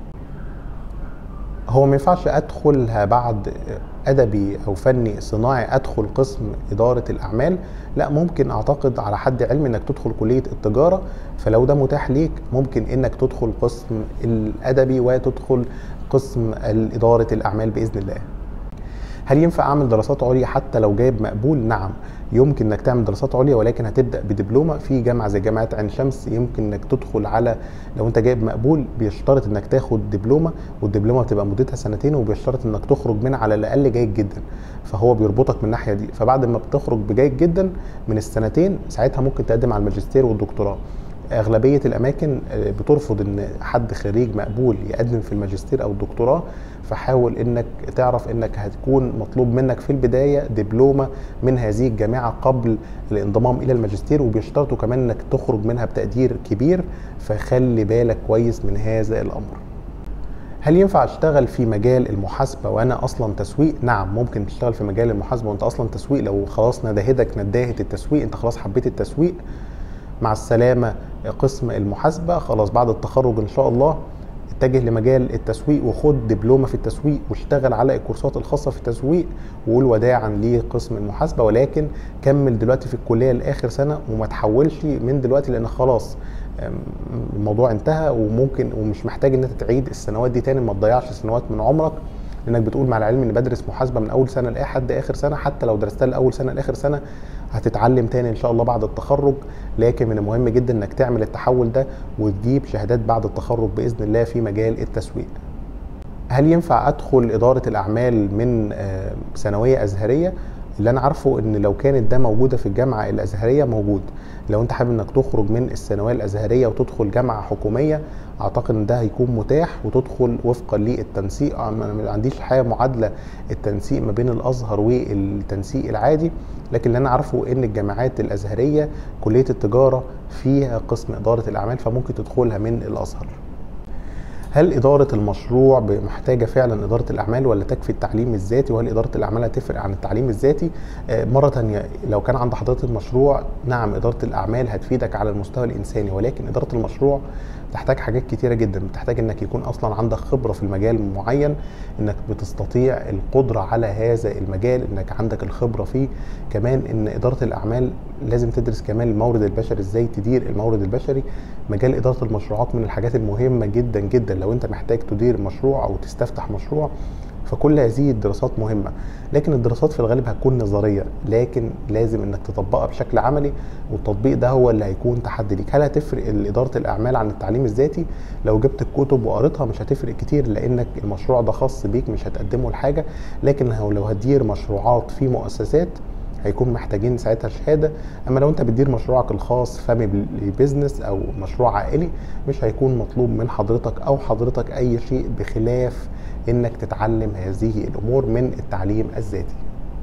هو ما ينفعش ادخلها بعد ادبي او فني صناعي ادخل قسم ادارة الاعمال؟ لا، ممكن اعتقد على حد علمي انك تدخل كلية التجارة، فلو ده متاح ليك ممكن انك تدخل قسم الادبي وتدخل قسم ادارة الاعمال باذن الله. هل ينفع اعمل دراسات عليا حتى لو جايب مقبول؟ نعم، يمكن انك تعمل دراسات عليا، ولكن هتبدا بدبلومه في جامعه زي جامعه عين شمس. يمكن انك تدخل على، لو انت جايب مقبول بيشترط انك تاخد دبلومه، والدبلومه بتبقى مدتها سنتين، وبيشترط انك تخرج منها على الاقل جيد جدا، فهو بيربطك من الناحيه دي. فبعد ما بتخرج بجيد جدا من السنتين ساعتها ممكن تقدم على الماجستير والدكتوراه. اغلبيه الاماكن بترفض ان حد خريج مقبول يقدم في الماجستير او الدكتوراه، فحاول انك تعرف انك هتكون مطلوب منك في البدايه دبلومه من هذه الجامعه قبل الانضمام الى الماجستير، وبيشترطوا كمان انك تخرج منها بتقدير كبير، فخلي بالك كويس من هذا الامر. هل ينفع اشتغل في مجال المحاسبه وانا اصلا تسويق؟ نعم، ممكن تشتغل في مجال المحاسبه وانت اصلا تسويق. لو خلاص ندهتك نداهه التسويق، انت خلاص حبيت التسويق، مع السلامه قسم المحاسبه، خلاص بعد التخرج ان شاء الله اتجه لمجال التسويق وخد دبلومه في التسويق واشتغل على الكورسات الخاصه في التسويق، وقول وداعا لقسم المحاسبه. ولكن كمل دلوقتي في الكليه لاخر سنه وما تحولش من دلوقتي، لان خلاص الموضوع انتهى، وممكن ومش محتاج ان انت تعيد السنوات دي تاني، ما تضيعش سنوات من عمرك، لانك بتقول مع العلم ان بدرس محاسبه من اول سنه لحد اخر سنه. حتى لو درستها لاول سنه لاخر سنه هتتعلم تاني ان شاء الله بعد التخرج، لكن من المهم جدا انك تعمل التحول ده وتجيب شهادات بعد التخرج باذن الله في مجال التسويق. هل ينفع ادخل اداره الاعمال من ثانويه ازهريه؟ اللي انا عارفه ان لو كانت ده موجوده في الجامعه الازهريه موجود. لو انت حابب انك تخرج من الثانويه الازهريه وتدخل جامعه حكوميه، اعتقد ان ده هيكون متاح وتدخل وفقا للتنسيق. انا ما عنديش الحقيقه معادله التنسيق ما بين الازهر والتنسيق العادي، لكن اللي انا عارفه ان الجامعات الازهريه كليه التجاره فيها قسم اداره الاعمال، فممكن تدخلها من الازهر. هل إدارة المشروع محتاجة فعلا إدارة الأعمال ولا تكفي التعليم الذاتي؟ وهل إدارة الأعمال هتفرق عن التعليم الذاتي؟ مرة تانية، لو كان عند حضرتك مشروع، نعم إدارة الأعمال هتفيدك على المستوى الإنساني، ولكن إدارة المشروع تحتاج حاجات كتيرة جدا. بتحتاج إنك يكون أصلا عندك خبرة في المجال معين، إنك بتستطيع القدرة على هذا المجال، إنك عندك الخبرة فيه. كمان إن إدارة الأعمال لازم تدرس كمان المورد البشري، إزاي تدير المورد البشري. مجال إدارة المشروعات من الحاجات المهمة جدا جدا لو انت محتاج تدير مشروع او تستفتح مشروع، فكل هذه الدراسات مهمة. لكن الدراسات في الغالب هتكون نظرية، لكن لازم انك تطبقها بشكل عملي، والتطبيق ده هو اللي هيكون تحدي ليك. هل هتفرق إدارة الأعمال عن التعليم الذاتي؟ لو جبت الكتب وقريتها مش هتفرق كتير، لأنك المشروع ده خاص بيك مش هتقدمه لحاجة. لكن لو هتدير مشروعات في مؤسسات هيكون محتاجين ساعتها شهاده. اما لو انت بتدير مشروعك الخاص فاميلي بيزنس او مشروع عائلي، مش هيكون مطلوب من حضرتك او حضرتك اي شيء بخلاف انك تتعلم هذه الامور من التعليم الذاتي.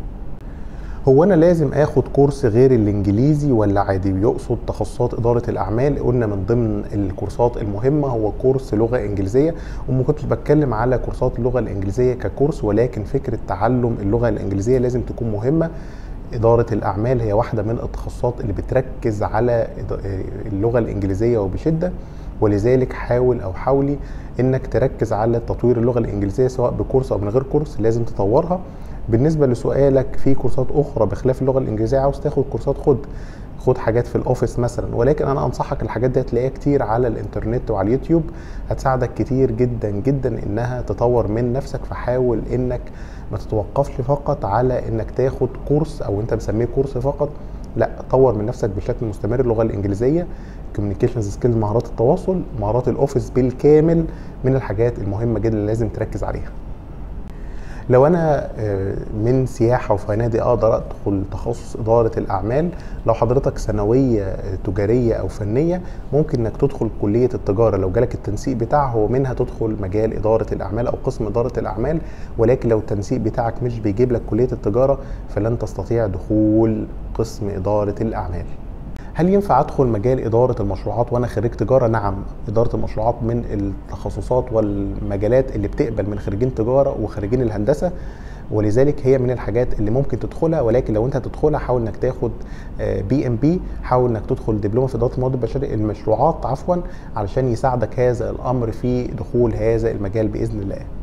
هو انا لازم اخد كورس غير الانجليزي ولا عادي؟ بيقصد تخصصات اداره الاعمال. قلنا من ضمن الكورسات المهمه هو كورس لغه انجليزيه، وما كنتش بتكلم على كورسات اللغه الانجليزيه ككورس، ولكن فكره تعلم اللغه الانجليزيه لازم تكون مهمه. إدارة الأعمال هي واحدة من التخصصات اللي بتركز على اللغة الإنجليزية وبشدة، ولذلك حاولي إنك تركز على تطوير اللغة الإنجليزية سواء بكورس أو من غير كورس، لازم تطورها. بالنسبة لسؤالك في كورسات أخرى بخلاف اللغة الإنجليزية، عاوز تاخد كورسات خد حاجات في الأوفيس مثلا، ولكن أنا أنصحك الحاجات دي هتلاقيها كتير على الإنترنت وعلى اليوتيوب، هتساعدك كتير جدا جدا إنها تطور من نفسك. فحاول إنك ما تتوقفش فقط على انك تاخد كورس او انت مسميه كورس فقط، لا، طور من نفسك بشكل مستمر. اللغه الانجليزيه، كوميونيكيشنز سكيلز، مهارات التواصل، مهارات الاوفيس بالكامل من الحاجات المهمه جدا اللي لازم تركز عليها. لو انا من سياحه وفنادق اقدر ادخل تخصص اداره الاعمال. لو حضرتك ثانويه تجاريه او فنيه ممكن انك تدخل كليه التجاره، لو جالك التنسيق بتاعها هو منها تدخل مجال اداره الاعمال او قسم اداره الاعمال. ولكن لو التنسيق بتاعك مش بيجيب لك كليه التجاره فلن تستطيع دخول قسم اداره الاعمال. هل ينفع ادخل مجال اداره المشروعات وانا خريج تجاره؟ نعم، اداره المشروعات من التخصصات والمجالات اللي بتقبل من خريجين تجاره وخريجين الهندسه، ولذلك هي من الحاجات اللي ممكن تدخلها. ولكن لو انت هتدخلها حاول انك تاخد BMB، حاول انك تدخل دبلومه في اداره الموارد البشريه المشروعات علشان يساعدك هذا الامر في دخول هذا المجال باذن الله.